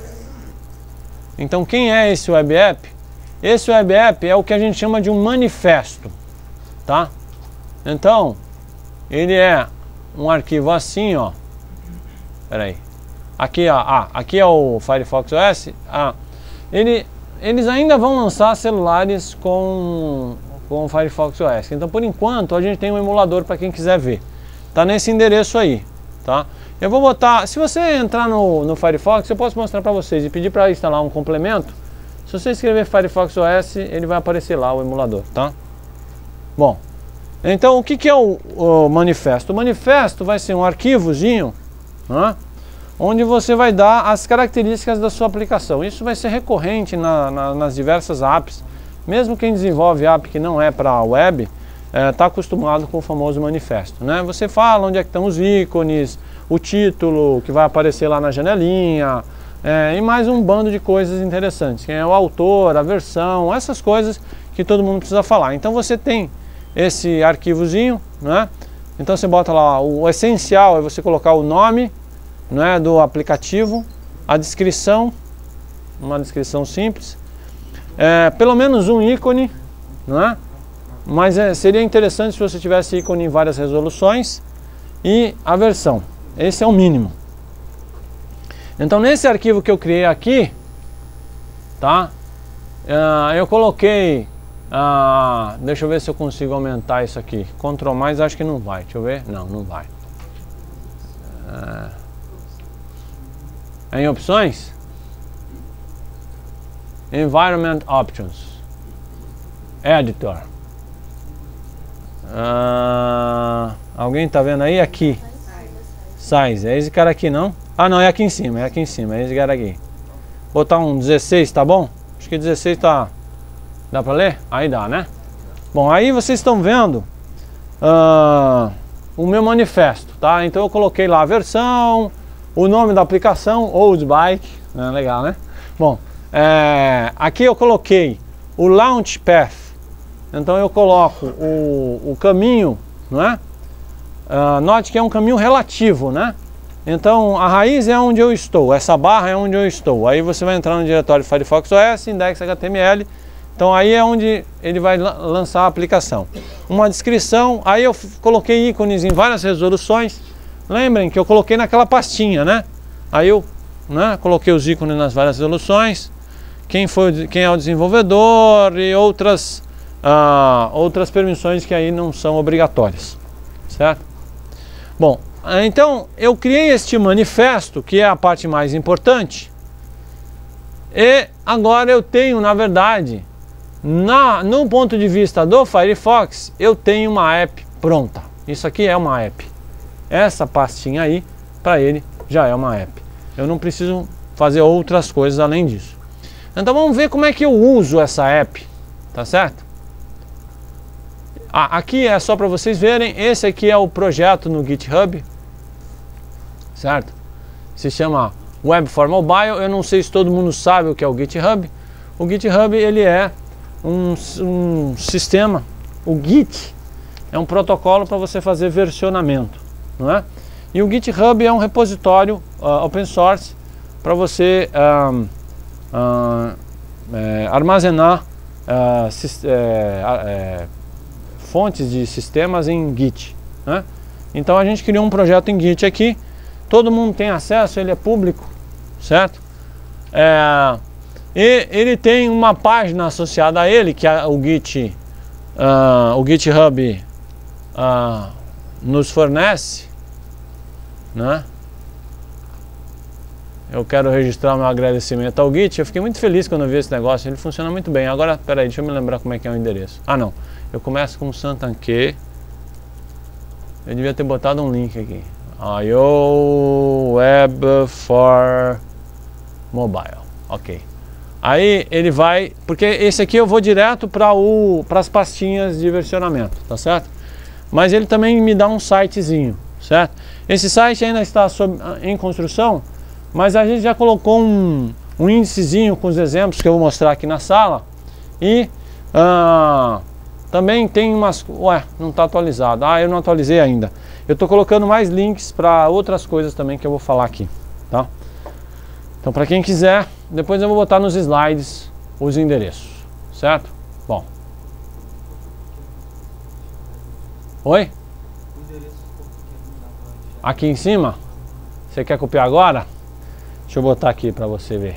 Então quem é esse web app? Esse web app é o que a gente chama de um manifesto, tá? Então ele é um arquivo assim, ó. Peraí. Aqui, ó, aqui é o Firefox OS. Eles ainda vão lançar celulares com o Firefox OS. Então, por enquanto, a gente tem um emulador para quem quiser ver. Tá nesse endereço aí, tá? Eu vou botar... Se você entrar no Firefox, eu posso mostrar para vocês e pedir para instalar um complemento. Se você escrever Firefox OS, ele vai aparecer lá, o emulador, tá? Bom, então o que é o manifesto? O manifesto vai ser um arquivozinho, né, onde você vai dar as características da sua aplicação. Isso vai ser recorrente nas diversas apps. Mesmo quem desenvolve app que não é para a web, está acostumado com o famoso manifesto, né? Você fala onde é que estão os ícones, o título que vai aparecer lá na janelinha, e mais um bando de coisas interessantes. Quem é o autor, a versão, essas coisas que todo mundo precisa falar. Então você tem esse arquivozinho, né? Então você bota lá, o essencial é você colocar o nome, né, do aplicativo, a descrição, uma descrição simples, pelo menos um ícone, né? Mas seria interessante se você tivesse ícone em várias resoluções e a versão. Esse é o mínimo. Então nesse arquivo que eu criei aqui, tá? Eu coloquei, deixa eu ver se eu consigo aumentar isso aqui. Ctrl mais, acho que não vai. Deixa eu ver. Não, não vai. Em opções, Environment Options, Editor. Alguém está vendo aí? Aqui. Size, é esse cara aqui não? Ah não, é aqui em cima, é esse cara aqui. Botar um 16, tá bom? Acho que 16 tá... Dá pra ler? Aí dá, né? Bom, aí vocês estão vendo o meu manifesto, tá? Então eu coloquei lá a versão, o nome da aplicação, Old Bike, legal, né? Bom, aqui eu coloquei o Launch Path, então eu coloco o caminho, não é? Note que é um caminho relativo, né? Então a raiz é onde eu estou, essa barra é onde eu estou. Aí você vai entrar no diretório Firefox OS, index.html. Então aí é onde ele vai lançar a aplicação. Uma descrição, aí eu coloquei ícones em várias resoluções. Lembrem que eu coloquei naquela pastinha, né? Aí eu coloquei os ícones nas várias resoluções. Quem é o desenvolvedor e outras permissões que aí não são obrigatórias, certo? Bom, então eu criei este manifesto, que é a parte mais importante. E agora eu tenho, na verdade, no ponto de vista do Firefox, eu tenho uma app pronta. Isso aqui é uma app. Essa pastinha aí, para ele, já é uma app. Eu não preciso fazer outras coisas além disso. Então vamos ver como é que eu uso essa app, tá certo? Aqui é só para vocês verem, esse aqui é o projeto no GitHub, certo? Se chama Web for Mobile. Eu não sei se todo mundo sabe o que é o GitHub. O GitHub, ele é um sistema, o Git é um protocolo para você fazer versionamento, não é? E o GitHub é um repositório open source para você armazenar fontes de sistemas em Git, né? Então a gente criou um projeto em Git aqui, todo mundo tem acesso, ele é público, certo? E ele tem uma página associada a ele, que é o GitHub nos fornece, né? Eu quero registrar meu agradecimento ao Git. Eu fiquei muito feliz quando eu vi esse negócio, ele funciona muito bem. Agora, peraí, deixa eu me lembrar como é que é o endereço. Ah não, eu começo com Santanque. Eu devia ter botado um link aqui. IO Web for Mobile, ok. Aí ele vai, porque esse aqui eu vou direto para as pastinhas de versionamento, tá certo? Mas ele também me dá um sitezinho, certo? Esse site ainda está em construção, mas a gente já colocou um índicezinho com os exemplos que eu vou mostrar aqui na sala. E também tem umas... Ué, não está atualizado. Eu não atualizei ainda. Eu estou colocando mais links para outras coisas também que eu vou falar aqui, tá? Então, para quem quiser, depois eu vou botar nos slides os endereços, certo? Bom. Oi? Aqui em cima? Você quer copiar agora? Deixa eu botar aqui para você ver.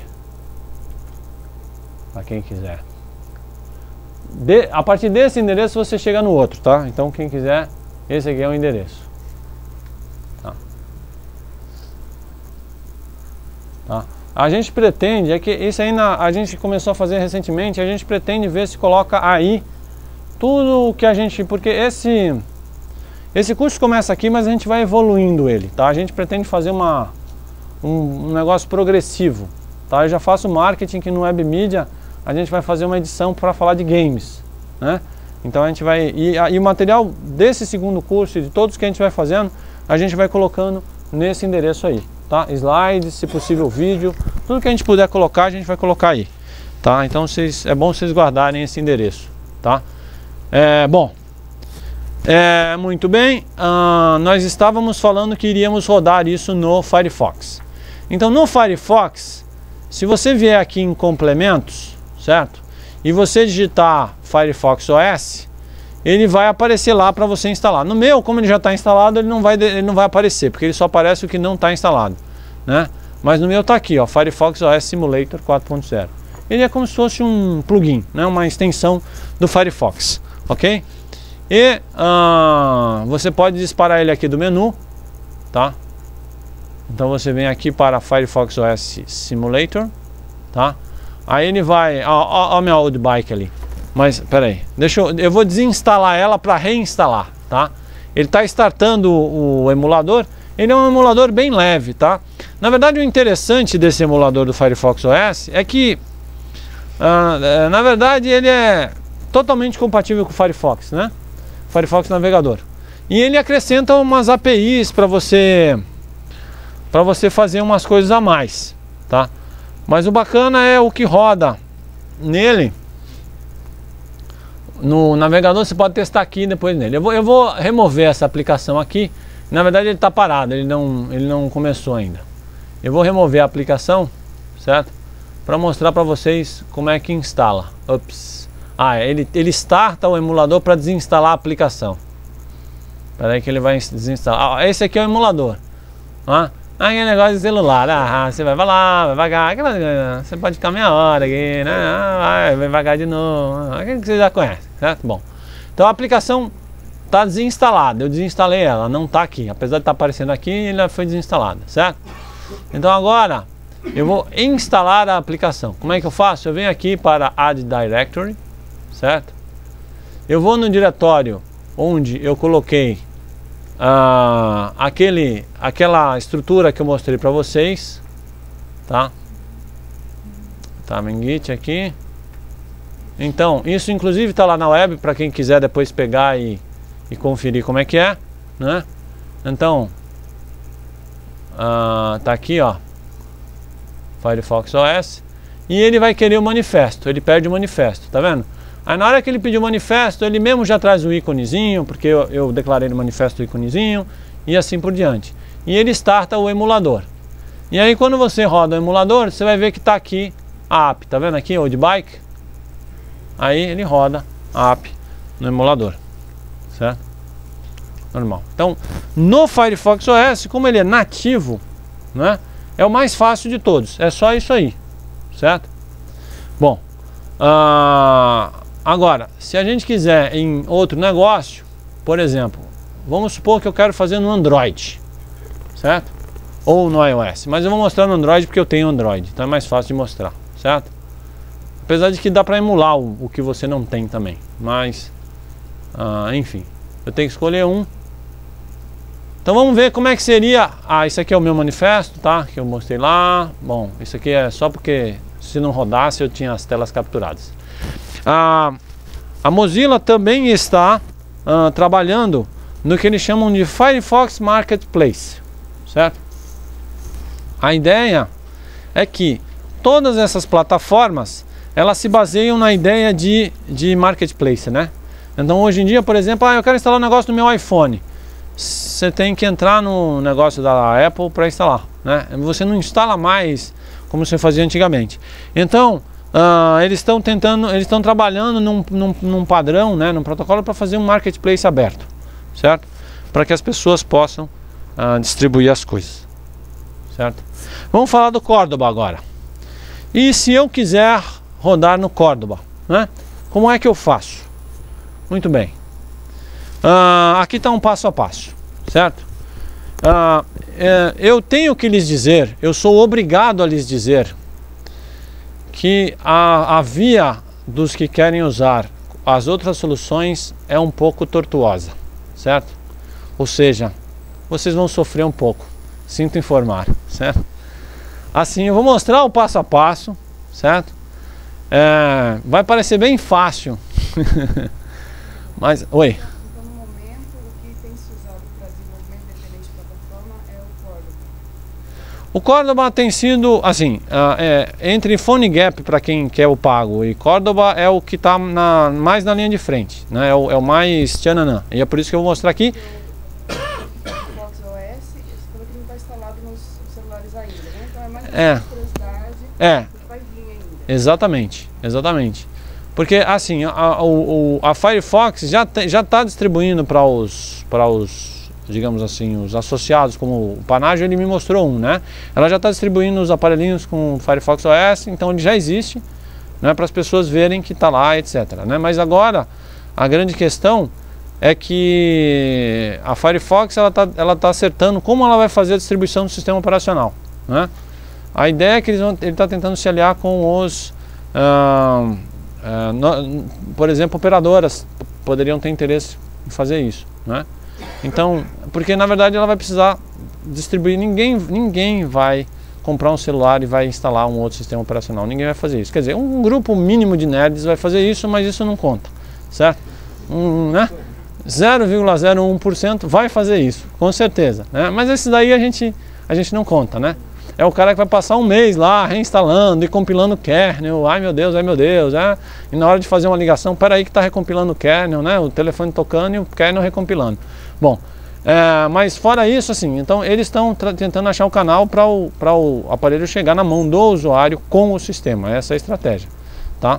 Para quem quiser. A partir desse endereço você chega no outro, tá? Então quem quiser, esse aqui é o endereço. Tá? A gente pretende, é que isso aí a gente começou a fazer recentemente, a gente pretende ver se coloca aí tudo o que a gente... Porque esse curso começa aqui, mas a gente vai evoluindo ele, tá? A gente pretende fazer um negócio progressivo, tá? Eu já faço marketing que no Web Media a gente vai fazer uma edição para falar de games, né? Então a gente vai... E o material desse segundo curso e de todos que a gente vai fazendo, a gente vai colocando nesse endereço aí, tá? Slides, se possível vídeo, tudo que a gente puder colocar, a gente vai colocar aí, tá? Então é bom vocês guardarem esse endereço, tá? Muito bem, nós estávamos falando que iríamos rodar isso no Firefox. Então no Firefox, se você vier aqui em complementos, certo? E você digitar Firefox OS, ele vai aparecer lá para você instalar. No meu, como ele já está instalado, ele não vai aparecer, porque ele só aparece o que não está instalado, né? Mas no meu está aqui, ó, Firefox OS Simulator 4.0. Ele é como se fosse um plugin, né? Uma extensão do Firefox, ok? E você pode disparar ele aqui do menu, tá? Então você vem aqui para Firefox OS Simulator, tá? Aí ele vai, ó a minha old bike ali. Mas, peraí, eu vou desinstalar ela para reinstalar, tá? Ele está startando o emulador, ele é um emulador bem leve, tá? Na verdade, o interessante desse emulador do Firefox OS é que, na verdade, ele é totalmente compatível com o Firefox, né? Firefox Navegador. E ele acrescenta umas APIs para você fazer umas coisas a mais, tá? Mas o bacana é o que roda nele. No navegador você pode testar aqui depois nele. Eu vou remover essa aplicação aqui. Na verdade ele está parado, ele não começou ainda. Eu vou remover a aplicação, certo? Para mostrar para vocês como é que instala. Ups. Ele starta o emulador para desinstalar a aplicação. Espera aí que ele vai desinstalar. Esse aqui é o emulador. Aquele negócio de celular. Você vai lá, vai vagar. Você pode ficar meia hora aqui, né? Vai vagar de novo. Aquele que você já conhece, certo? Bom. Então a aplicação está desinstalada. Eu desinstalei ela, não está aqui. Apesar de estar aparecendo aqui, ela foi desinstalada, certo? Então agora eu vou instalar a aplicação. Como é que eu faço? Eu venho aqui para Add Directory, certo? Eu vou no diretório onde eu coloquei aquela estrutura que eu mostrei para vocês, tá? Tá, Git aqui. Então, isso inclusive está lá na web para quem quiser depois pegar e conferir como é que é, né? Então, tá aqui, ó, Firefox OS, e ele vai querer o manifesto, ele pede o manifesto, tá vendo? Aí na hora que ele pediu o manifesto, ele mesmo já traz o íconezinho, porque eu declarei no manifesto o íconezinho, e assim por diante. E ele starta o emulador. E aí quando você roda o emulador, você vai ver que está aqui a app, tá vendo aqui, Old Bike? Aí ele roda a app no emulador, certo? Normal. Então, no Firefox OS, como ele é nativo, né, é o mais fácil de todos. É só isso aí, certo? Bom, agora, se a gente quiser em outro negócio, por exemplo, vamos supor que eu quero fazer no Android, certo? Ou no iOS, mas eu vou mostrar no Android porque eu tenho Android, então é mais fácil de mostrar, certo? Apesar de que dá para emular o que você não tem também, mas, enfim, eu tenho que escolher um. Então vamos ver como é que seria. Isso aqui é o meu manifesto, tá? Que eu mostrei lá. Bom, isso aqui é só porque se não rodasse eu tinha as telas capturadas. A Mozilla também está trabalhando no que eles chamam de Firefox Marketplace, certo? A ideia é que todas essas plataformas elas se baseiam na ideia de marketplace, né? Então hoje em dia, por exemplo, eu quero instalar um negócio no meu iPhone. Você tem que entrar no negócio da Apple para instalar, né? Você não instala mais como você fazia antigamente. Então eles estão trabalhando num padrão, né, num protocolo para fazer um marketplace aberto, certo? Para que as pessoas possam distribuir as coisas, certo? Vamos falar do Córdoba agora. E se eu quiser rodar no Córdoba, né? Como é que eu faço? Muito bem. Aqui está um passo a passo, certo? Eu tenho que lhes dizer, eu sou obrigado a lhes dizer que a via dos que querem usar as outras soluções é um pouco tortuosa, certo? Ou seja, vocês vão sofrer um pouco, sinto informar, certo? Assim, eu vou mostrar o passo a passo, certo? Vai parecer bem fácil, mas, oi. O Córdoba tem sido, assim, entre PhoneGap para quem quer o pago e Córdoba é o que está mais na linha de frente, né? É o mais tchananã. E é por isso que eu vou mostrar aqui. O Firefox OS, você falou que não está instalado nos celulares ainda, né? Então é mais uma curiosidade que vai vir ainda. Exatamente, exatamente. Porque, assim, a Firefox já está distribuindo para os digamos assim, os associados, como o Panágio, ele me mostrou né? Ela já está distribuindo os aparelhinhos com o Firefox OS, então ele já existe, né, para as pessoas verem que está lá, etc. Né? Mas agora, a grande questão é que a Firefox ela tá acertando como ela vai fazer a distribuição do sistema operacional, né? A ideia é que ele está tentando se aliar com os, por exemplo, operadoras poderiam ter interesse em fazer isso, né? Então, porque na verdade ela vai precisar distribuir, ninguém vai comprar um celular e vai instalar um outro sistema operacional, ninguém vai fazer isso. Quer dizer, um grupo mínimo de nerds vai fazer isso, mas isso não conta, certo? Né? 0,01% vai fazer isso, com certeza, né? Mas esse daí a gente não conta, né? É o cara que vai passar um mês lá reinstalando e compilando o kernel, ai meu Deus, é? E na hora de fazer uma ligação, peraí que está recompilando o kernel, né? O telefone tocando e o kernel recompilando. Bom, mas fora isso, assim, então eles estão tentando achar o canal para o aparelho chegar na mão do usuário com o sistema, essa é a estratégia, tá?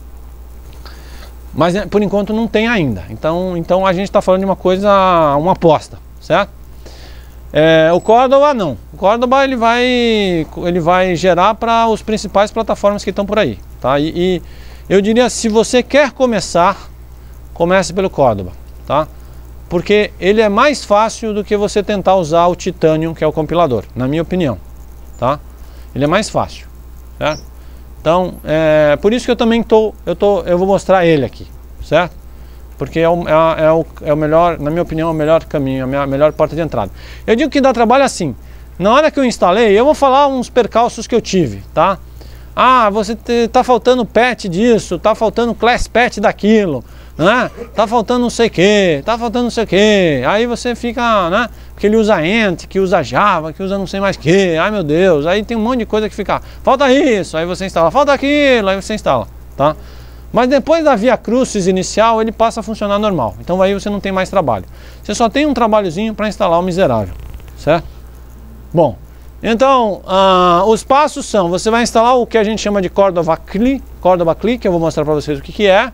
Mas por enquanto não tem ainda, então a gente está falando de uma coisa, uma aposta, certo? O Córdoba não, o Córdoba ele vai gerar para as principais plataformas que estão por aí, tá? E eu diria, se você quer começar, comece pelo Córdoba, tá? Porque ele é mais fácil do que você tentar usar o Titanium, que é o compilador, na minha opinião, tá? Ele é mais fácil, certo? Então, por isso que eu também eu vou mostrar ele aqui, certo? Porque é o melhor, na minha opinião, é o melhor caminho, a melhor porta de entrada. Eu digo que dá trabalho assim, na hora que eu instalei, eu vou falar uns percalços que eu tive, tá? Ah, você tá faltando patch disso, tá faltando class patch daquilo, né? Tá faltando não sei o que, tá faltando não sei o que. Aí você fica, né? Porque ele usa Ent, que usa Java, que usa não sei mais o que. Ai meu Deus, aí tem um monte de coisa que fica, falta isso, aí você instala, falta aquilo, aí você instala, tá? Mas depois da via crucis inicial, ele passa a funcionar normal. Então aí você não tem mais trabalho. Você só tem um trabalhozinho para instalar o miserável, certo? Bom, então os passos são, você vai instalar o que a gente chama de Cordova CLI, que eu vou mostrar para vocês o que é.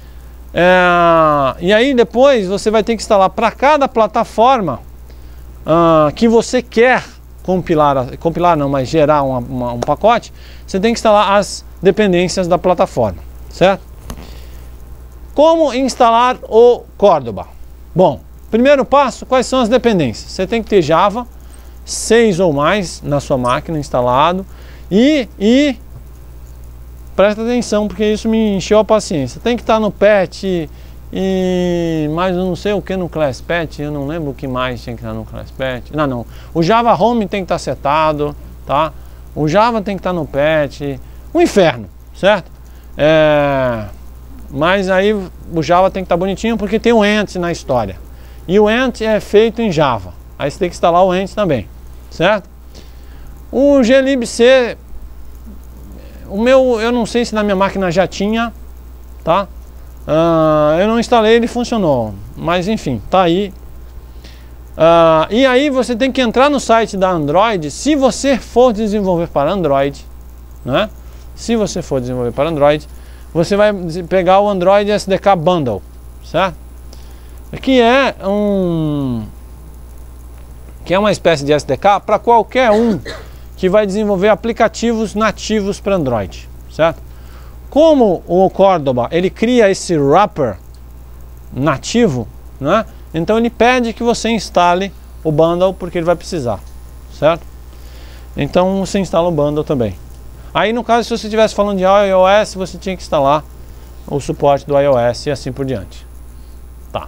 E aí depois você vai ter que instalar para cada plataforma que você quer compilar não, mas gerar um pacote, você tem que instalar as dependências da plataforma, certo? Como instalar o Córdoba? Bom, primeiro passo, quais são as dependências? Você tem que ter Java 6 ou mais na sua máquina instalado e presta atenção, porque isso me encheu a paciência. Tem que estar no patch e mais não sei o que no class patch, eu não lembro o que mais tem que estar no class patch. Não. O Java Home tem que estar setado, tá? O Java tem que estar no patch. Um inferno, certo? Mas aí o Java tem que estar bonitinho porque tem o Ent na história. E o Ent é feito em Java. Aí você tem que instalar o Ent também, certo? O glibc, eu não sei se na minha máquina já tinha, tá? Eu não instalei, ele funcionou, mas enfim, tá aí. E aí você tem que entrar no site da Android, se você for desenvolver para Android, né? Se você for desenvolver para Android, você vai pegar o Android SDK Bundle, certo? Que é uma espécie de SDK para qualquer um que vai desenvolver aplicativos nativos para Android, certo? Como o Córdoba, ele cria esse wrapper nativo, né? Então ele pede que você instale o bundle porque ele vai precisar, certo? Então você instala o bundle também. Aí no caso, se você estivesse falando de iOS, você tinha que instalar o suporte do iOS e assim por diante. Tá.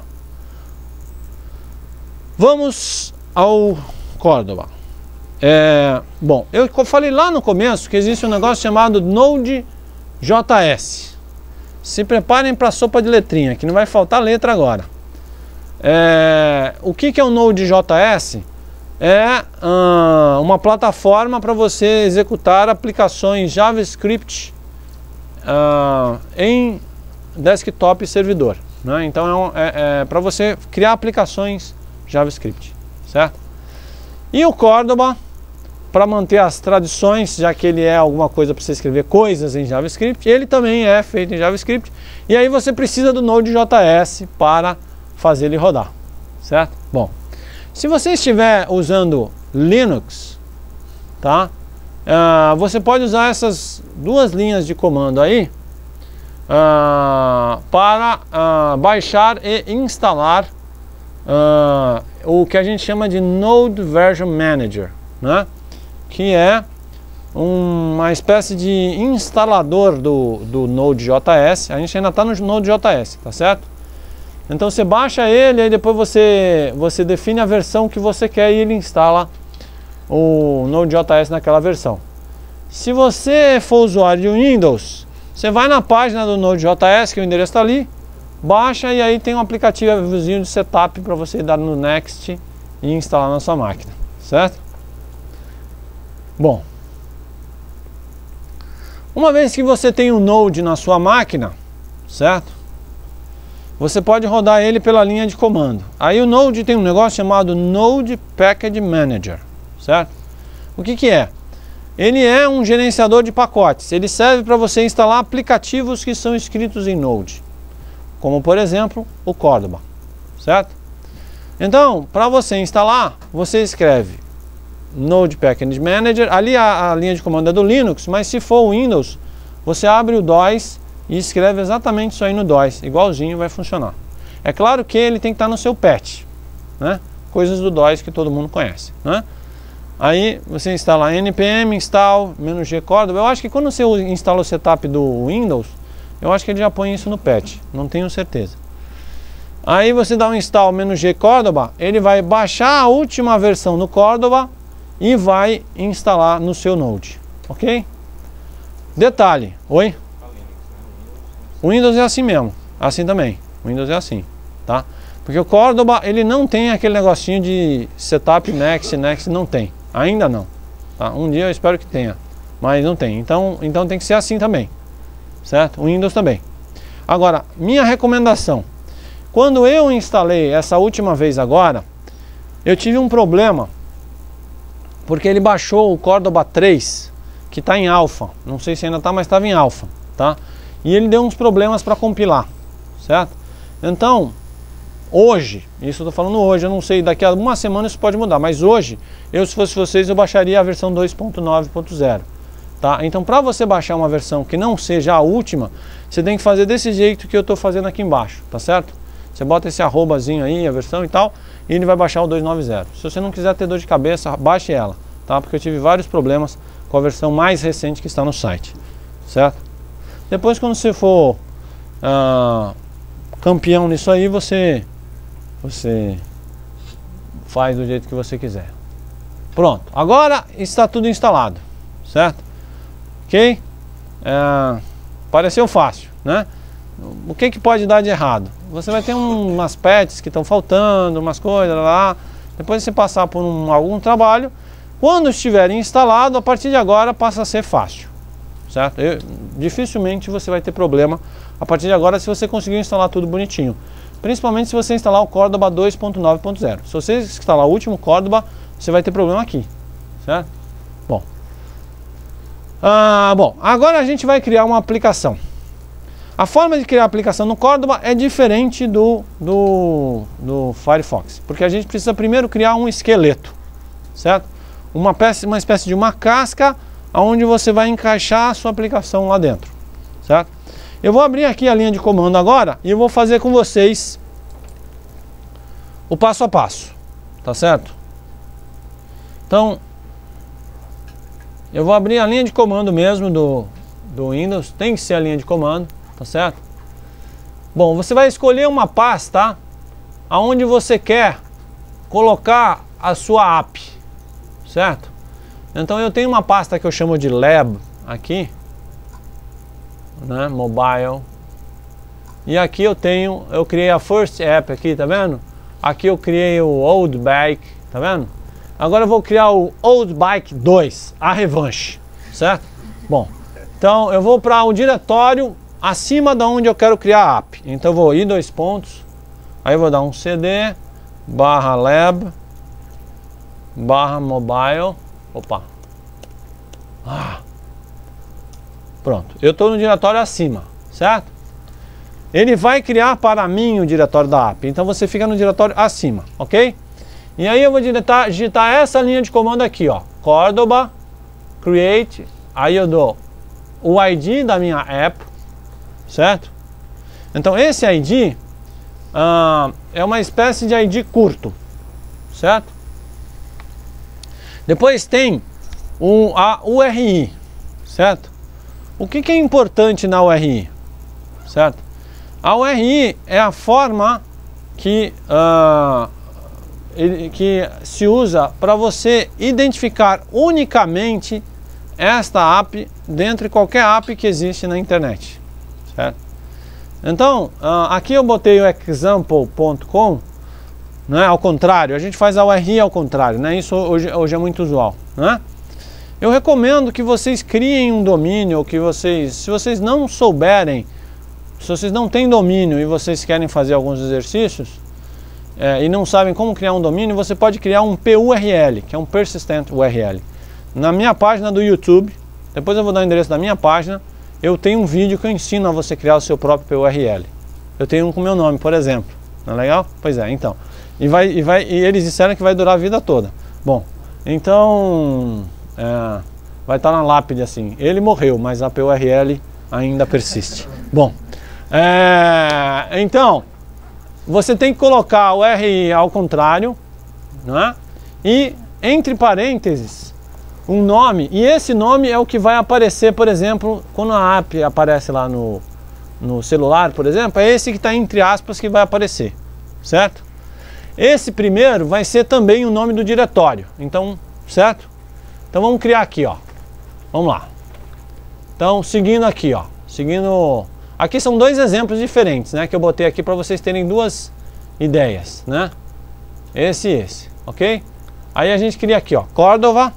Vamos ao Córdoba. Bom, eu falei lá no começo que existe um negócio chamado Node.js. Se preparem para a sopa de letrinha, que não vai faltar letra agora. O que é o Node.js? É uma plataforma para você executar aplicações JavaScript em desktop e servidor, né? Então é para você criar aplicações JavaScript, certo? E o Córdoba, para manter as tradições, já que ele é alguma coisa para você escrever coisas em JavaScript, ele também é feito em JavaScript, e aí você precisa do Node.js para fazer ele rodar, certo? Bom, se você estiver usando Linux, tá? Você pode usar essas duas linhas de comando aí para baixar e instalar o que a gente chama de Node Version Manager, né? Que é uma espécie de instalador do Node.js. A gente ainda está no Node.js, tá certo? Então você baixa ele, aí depois você define a versão que você quer e ele instala o Node.js naquela versão. Se você for usuário de Windows, você vai na página do Node.js, que o endereço está ali, baixa e aí tem um aplicativozinho de setup para você dar no Next e instalar na sua máquina, certo? Bom, uma vez que você tem um Node na sua máquina, certo? Você pode rodar ele pela linha de comando. Aí o Node tem um negócio chamado Node Package Manager, certo? O que é? Ele é um gerenciador de pacotes. Ele serve para você instalar aplicativos que são escritos em Node, como por exemplo o Córdoba, certo? Então, para você instalar, você escreve Node Package Manager. Ali a linha de comando é do Linux, mas se for o Windows, você abre o DOS e escreve exatamente isso aí no DOS, igualzinho vai funcionar. É claro que ele tem que estar no seu patch, né? Coisas do DOS que todo mundo conhece, né? Aí você instala npm install -g Córdoba. Eu acho que quando você instala o setup do Windows, eu acho que ele já põe isso no patch, não tenho certeza. Aí você dá um install -g Córdoba, ele vai baixar a última versão do Córdoba e vai instalar no seu Node, ok? Detalhe, oi? O Windows é assim mesmo, assim também, o Windows é assim, tá? Porque o Córdoba, ele não tem aquele negocinho de setup next, não tem, ainda não, tá? Um dia eu espero que tenha, mas não tem, então tem que ser assim também, certo? O Windows também. Agora, minha recomendação, quando eu instalei essa última vez agora, eu tive um problema, porque ele baixou o Córdoba 3, que está em alfa, não sei se ainda está, mas estava em alfa, tá? E ele deu uns problemas para compilar, certo? Então, hoje, isso eu estou falando hoje, eu não sei, daqui a uma semana isso pode mudar, mas hoje, se fosse vocês, eu baixaria a versão 2.9.0, tá? Então, para você baixar uma versão que não seja a última, você tem que fazer desse jeito que eu estou fazendo aqui embaixo, tá certo? Você bota esse arrobazinho aí, a versão e tal, e ele vai baixar o 2.9.0. Se você não quiser ter dor de cabeça, baixe ela, tá? Porque eu tive vários problemas com a versão mais recente que está no site, certo? Depois, quando você for campeão nisso aí, você faz do jeito que você quiser. Pronto, agora está tudo instalado, certo? Ok? Pareceu fácil, né? O que pode dar de errado? Você vai ter umas patches que estão faltando, umas coisas lá. Depois você passar por algum trabalho, quando estiver instalado, a partir de agora passa a ser fácil, certo? Dificilmente você vai ter problema a partir de agora se você conseguir instalar tudo bonitinho. Principalmente se você instalar o Córdoba 2.9.0. Se você instalar o último Córdoba, você vai ter problema aqui, certo? Bom, agora a gente vai criar uma aplicação. A forma de criar a aplicação no Córdoba é diferente do Firefox, porque a gente precisa primeiro criar um esqueleto, certo? Uma espécie de uma casca onde você vai encaixar a sua aplicação lá dentro, certo? Eu vou abrir aqui a linha de comando agora e eu vou fazer com vocês o passo a passo, tá certo? Então, eu vou abrir a linha de comando mesmo do Windows, tem que ser a linha de comando, tá certo? Bom, você vai escolher uma pasta aonde você quer colocar a sua app, certo? Então eu tenho uma pasta que eu chamo de lab aqui, né, mobile, e aqui eu criei a first app aqui, tá vendo? Aqui eu criei o old bike, tá vendo? Agora eu vou criar o old bike 2, a revanche, certo? Bom, então eu vou para o diretório acima da onde eu quero criar a app. Então eu vou ir 2 pontos, aí eu vou dar um cd /lab /mobile. Opa. Pronto, eu estou no diretório acima, certo? Ele vai criar para mim o diretório da app, então você fica no diretório acima, ok? E aí eu vou digitar essa linha de comando aqui, ó, Córdoba create, aí eu dou o ID da minha app, certo? Então esse ID é uma espécie de ID curto, certo? Depois tem a URI, certo? O que é importante na URI, certo? A URI é a forma que se usa para você identificar unicamente esta app dentro de qualquer app que existe na internet, certo? Então, aqui eu botei o example.com, né? Ao contrário, a gente faz a URI ao contrário, né? Isso hoje é muito usual, né? Eu recomendo que vocês criem um domínio, ou que se vocês não souberem, se vocês não têm domínio e vocês querem fazer alguns exercícios, e não sabem como criar um domínio, você pode criar um PURL, que é um Persistent URL. Na minha página do YouTube, depois eu vou dar o endereço da minha página, eu tenho um vídeo que eu ensino a você criar o seu próprio PURL. Eu tenho um com meu nome, por exemplo. Não é legal? Pois é, então. E eles disseram que vai durar a vida toda. Bom, então vai estar na lápide assim. Ele morreu, mas a PURL ainda persiste. Bom, então você tem que colocar o RI ao contrário, né? E entre parênteses um nome, e esse nome é o que vai aparecer, por exemplo, quando a app aparece lá no celular, por exemplo, é esse que está entre aspas que vai aparecer, certo? Esse primeiro vai ser também o nome do diretório, então, certo? Então vamos criar aqui, ó. Vamos lá. Então, seguindo aqui, ó. Aqui são dois exemplos diferentes, né? Que eu botei aqui para vocês terem duas ideias, né? Esse e esse, ok? Aí a gente cria aqui, ó, Córdoba.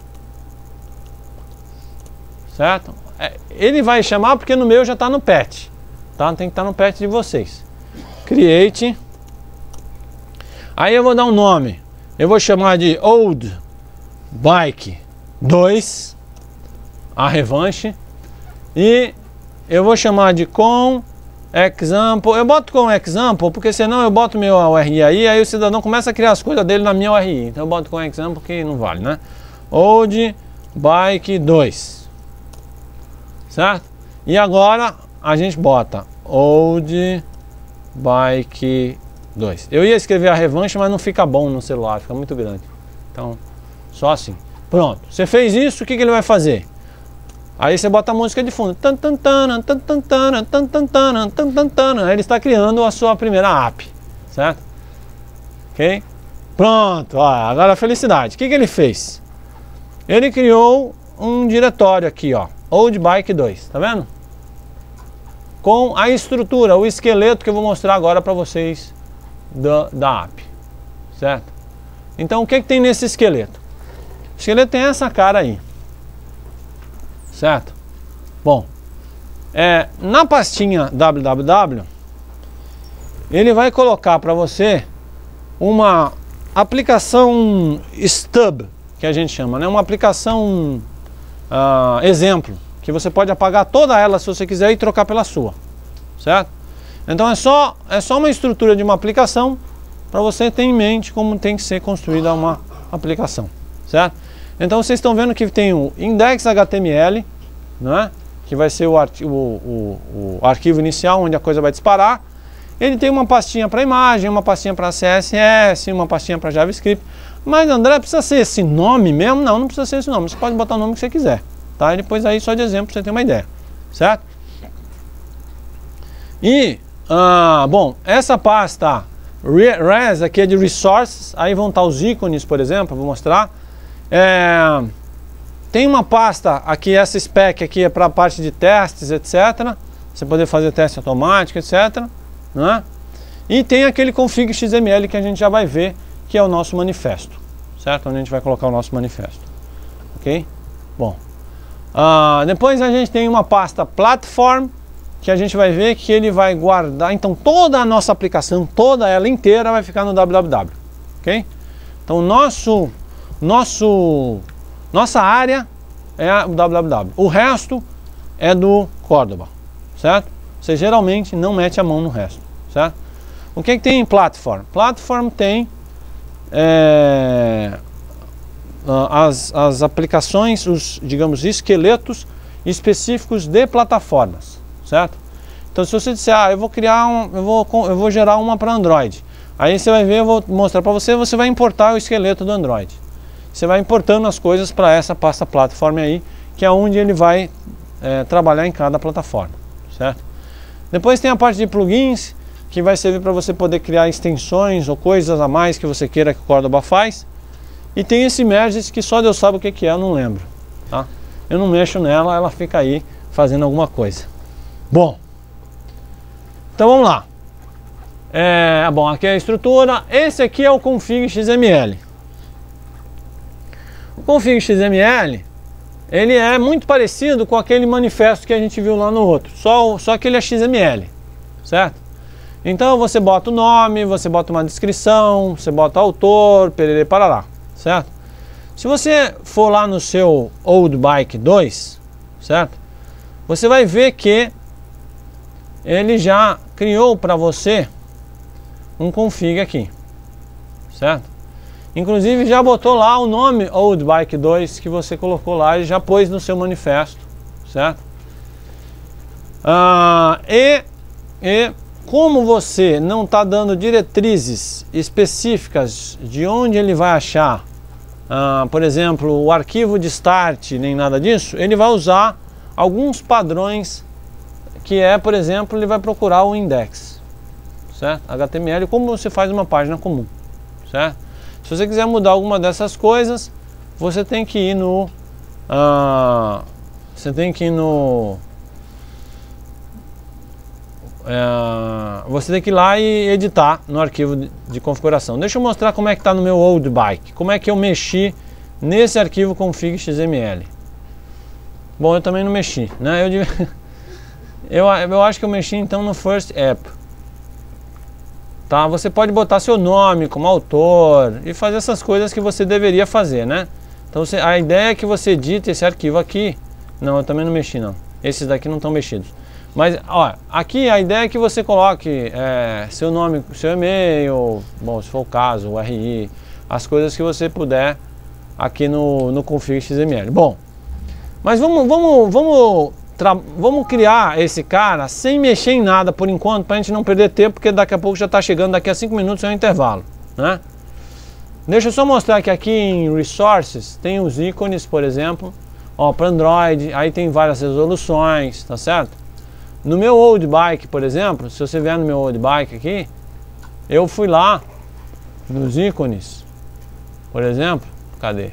Certo? Ele vai chamar porque no meu já está no pet, tá? Tem que estar no pet de vocês. Create. Aí eu vou dar um nome. Eu vou chamar de Old Bike 2, a revanche. E eu vou chamar de com example. Eu boto com example porque senão eu boto meu URI aí o cidadão começa a criar as coisas dele na minha URI. Então eu boto com example que não vale, né? Old Bike 2. Certo? E agora a gente bota Old Bike 2. Eu ia escrever a revanche, mas não fica bom no celular, fica muito grande. Então, só assim. Pronto. Você fez isso, o que ele vai fazer? Aí você bota a música de fundo. Aí ele está criando a sua primeira app. Certo? Ok? Pronto. Ó, agora a felicidade. O que ele fez? Ele criou um diretório aqui, ó. Old Bike 2, tá vendo? Com a estrutura, o esqueleto que eu vou mostrar agora para vocês da app, certo? Então o que tem nesse esqueleto? O esqueleto tem essa cara aí, certo? Bom, na pastinha www, ele vai colocar para você uma aplicação stub, que a gente chama, né? Uma aplicação exemplo, que você pode apagar toda ela se você quiser e trocar pela sua, certo? Então é só uma estrutura de uma aplicação para você ter em mente como tem que ser construída uma aplicação, certo? Então vocês estão vendo que tem o index.html, né? Que vai ser o arquivo inicial onde a coisa vai disparar. Ele tem uma pastinha para imagem, uma pastinha para CSS, uma pastinha para JavaScript. Mas André, precisa ser esse nome mesmo? Não, não precisa ser esse nome. Você pode botar o nome que você quiser, tá? E depois aí só de exemplo pra você ter uma ideia, certo? E, bom, essa pasta res aqui é de resources. Aí vão estar os ícones, por exemplo, vou mostrar. Tem uma pasta aqui, essa spec aqui é para a parte de testes, etc. Você poder fazer teste automático, etc. Né? E tem aquele config XML que a gente já vai ver, que é o nosso manifesto, certo? Onde a gente vai colocar o nosso manifesto, ok? Bom, depois a gente tem uma pasta platform, que a gente vai ver que ele vai guardar, então toda a nossa aplicação, toda ela inteira vai ficar no www, ok? Então nossa área é o www, o resto é do Córdoba, certo? Você geralmente não mete a mão no resto, certo? O que tem em platform? Platform tem as aplicações, os, digamos, esqueletos específicos de plataformas, certo? Então se você disser, eu vou criar eu vou gerar uma para Android, aí você vai ver, eu vou mostrar para você, você vai importar o esqueleto do Android. Você vai importando as coisas para essa pasta platform aí, que é onde ele vai trabalhar em cada plataforma, certo? Depois tem a parte de plugins, que vai servir para você poder criar extensões ou coisas a mais que você queira que o Cordoba faz. E tem esse Merges que só Deus sabe o que é, eu não lembro, tá? Eu não mexo nela, ela fica aí fazendo alguma coisa. Bom, então vamos lá. Bom, aqui é a estrutura. Esse aqui é o config XML. O config XML, ele é muito parecido com aquele manifesto que a gente viu lá no outro, só que ele é XML, certo? Então você bota o nome, você bota uma descrição, você bota autor, perere parará, certo? Se você for lá no seu Old Bike 2, certo? Você vai ver que ele já criou para você um config aqui, certo? Inclusive já botou lá o nome Old Bike 2 que você colocou lá e já pôs no seu manifesto, certo? E como você não está dando diretrizes específicas de onde ele vai achar, por exemplo, o arquivo de start, nem nada disso, ele vai usar alguns padrões que por exemplo, ele vai procurar o index, certo? HTML, como você faz uma página comum, certo? Se você quiser mudar alguma dessas coisas, você tem que ir no você tem que ir lá e editar no arquivo de configuração. Deixa eu mostrar como é que está no meu Old Bike, como é que eu mexi nesse arquivo config XML. Bom, eu também não mexi, né? Eu acho que eu mexi então no First App. Tá? Você pode botar seu nome como autor e fazer essas coisas que você deveria fazer, né? Então a ideia é que você edite esse arquivo aqui. Não, eu também não mexi não. Esses daqui não estão mexidos. Mas, ó, aqui a ideia é que você coloque seu nome, seu e-mail, bom, se for o caso, o RI, as coisas que você puder aqui no config XML. Bom, mas vamos criar esse cara sem mexer em nada por enquanto, para a gente não perder tempo, porque daqui a pouco já está chegando, daqui a 5 minutos é um intervalo, né? Deixa eu só mostrar que aqui em Resources tem os ícones, por exemplo, ó, para Android, aí tem várias resoluções, tá certo? No meu Old Bike, por exemplo, se você vier no meu Old Bike aqui, eu fui lá nos ícones, por exemplo, cadê?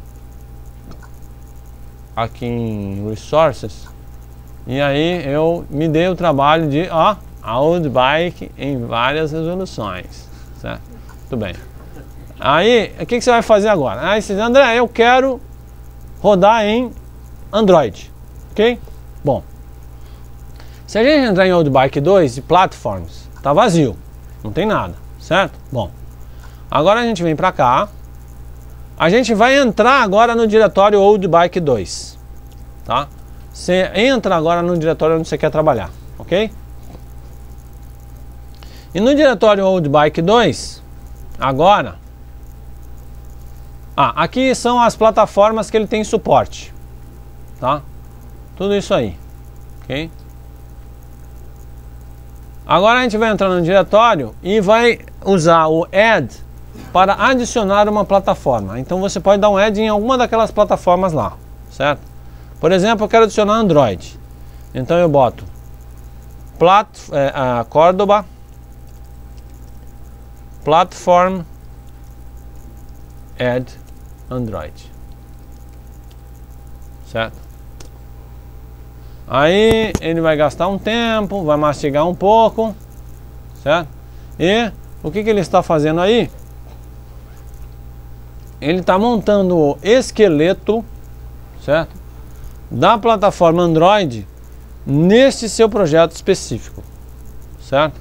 Aqui em Resources, e aí eu me dei o trabalho de, ó, Old Bike em várias resoluções, certo? Tudo bem. Aí, o que você vai fazer agora? Aí você diz, André, eu quero rodar em Android, ok? Bom, se a gente entrar em Old Bike 2 e Platforms, tá vazio, não tem nada, certo? Bom, agora a gente vem pra cá, a gente vai entrar agora no diretório Old Bike 2, tá? Você entra agora no diretório onde você quer trabalhar, ok? E no diretório Old Bike 2, agora, aqui são as plataformas que ele tem suporte, tá? Tudo isso aí, ok? Agora a gente vai entrar no diretório e vai usar o add para adicionar uma plataforma. Então você pode dar um add em alguma daquelas plataformas lá, certo? Por exemplo, eu quero adicionar Android. Então eu boto Cordoba Platform Add Android, certo? Aí ele vai gastar um tempo, vai mastigar um pouco, certo? E o que ele está fazendo aí? Ele está montando o esqueleto, certo? Da plataforma Android nesse seu projeto específico, certo?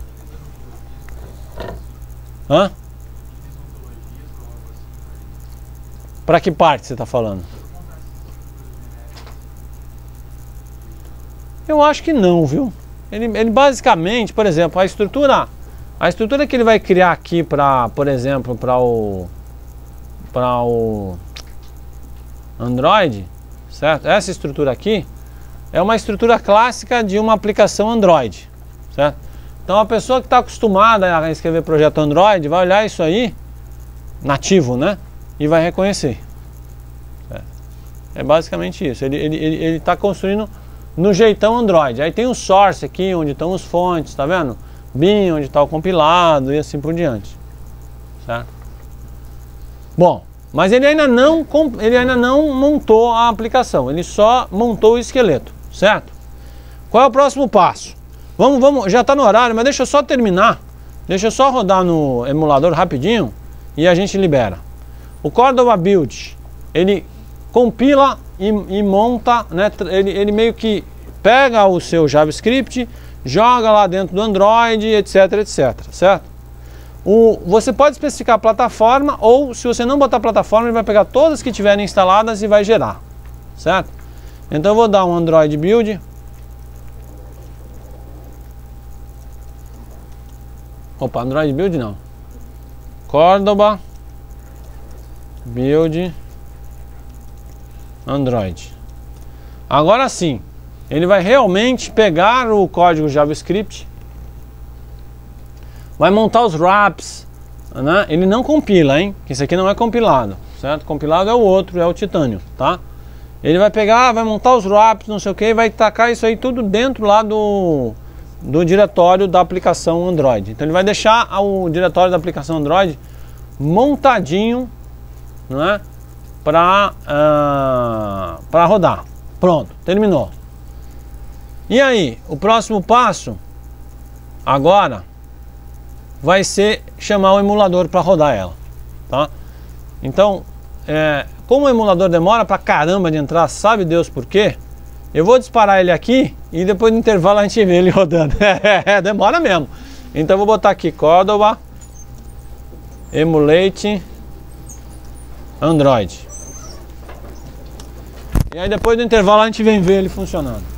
Hã? Para que parte você está falando? Eu acho que não, viu? Ele basicamente, por exemplo, a estrutura que ele vai criar aqui para, por exemplo, para o Android, certo? Essa estrutura aqui é uma estrutura clássica de uma aplicação Android, certo? Então a pessoa que está acostumada a escrever projeto Android vai olhar isso aí, nativo, né? E vai reconhecer. Certo? É basicamente isso. Ele está construindo no jeitão Android. Aí tem o source aqui, onde estão os fontes, tá vendo? bin, onde está o compilado e assim por diante, certo? Bom, mas ele ainda não montou a aplicação, ele só montou o esqueleto, certo? Qual é o próximo passo? Vamos, já está no horário, mas deixa eu só terminar, deixa eu só rodar no emulador rapidinho e a gente libera. O Cordova Build, ele compila e monta, né, ele meio que pega o seu JavaScript, joga lá dentro do Android, etc, etc, certo? Você pode especificar a plataforma, ou se você não botar plataforma, ele vai pegar todas que tiverem instaladas e vai gerar, certo? Então eu vou dar um Android Build. Opa, Android Build não. Cordova Build Android. Agora sim, ele vai realmente pegar o código JavaScript, vai montar os wraps, né? Ele não compila, hein? Isso aqui não é compilado, certo? Compilado é o outro, é o Titânio, tá? Ele vai pegar, vai montar os wraps, não sei o que, e vai tacar isso aí tudo dentro lá do diretório da aplicação Android. Então ele vai deixar o diretório da aplicação Android montadinho, né? Para rodar. Pronto, terminou. E aí, o próximo passo agora vai ser chamar o emulador para rodar ela, tá? Então, como o emulador demora pra caramba de entrar, sabe Deus por quê? Eu vou disparar ele aqui e depois no intervalo a gente vê ele rodando. Demora mesmo. Então eu vou botar aqui Cordova Emulate Android. E aí depois do intervalo a gente vem ver ele funcionando.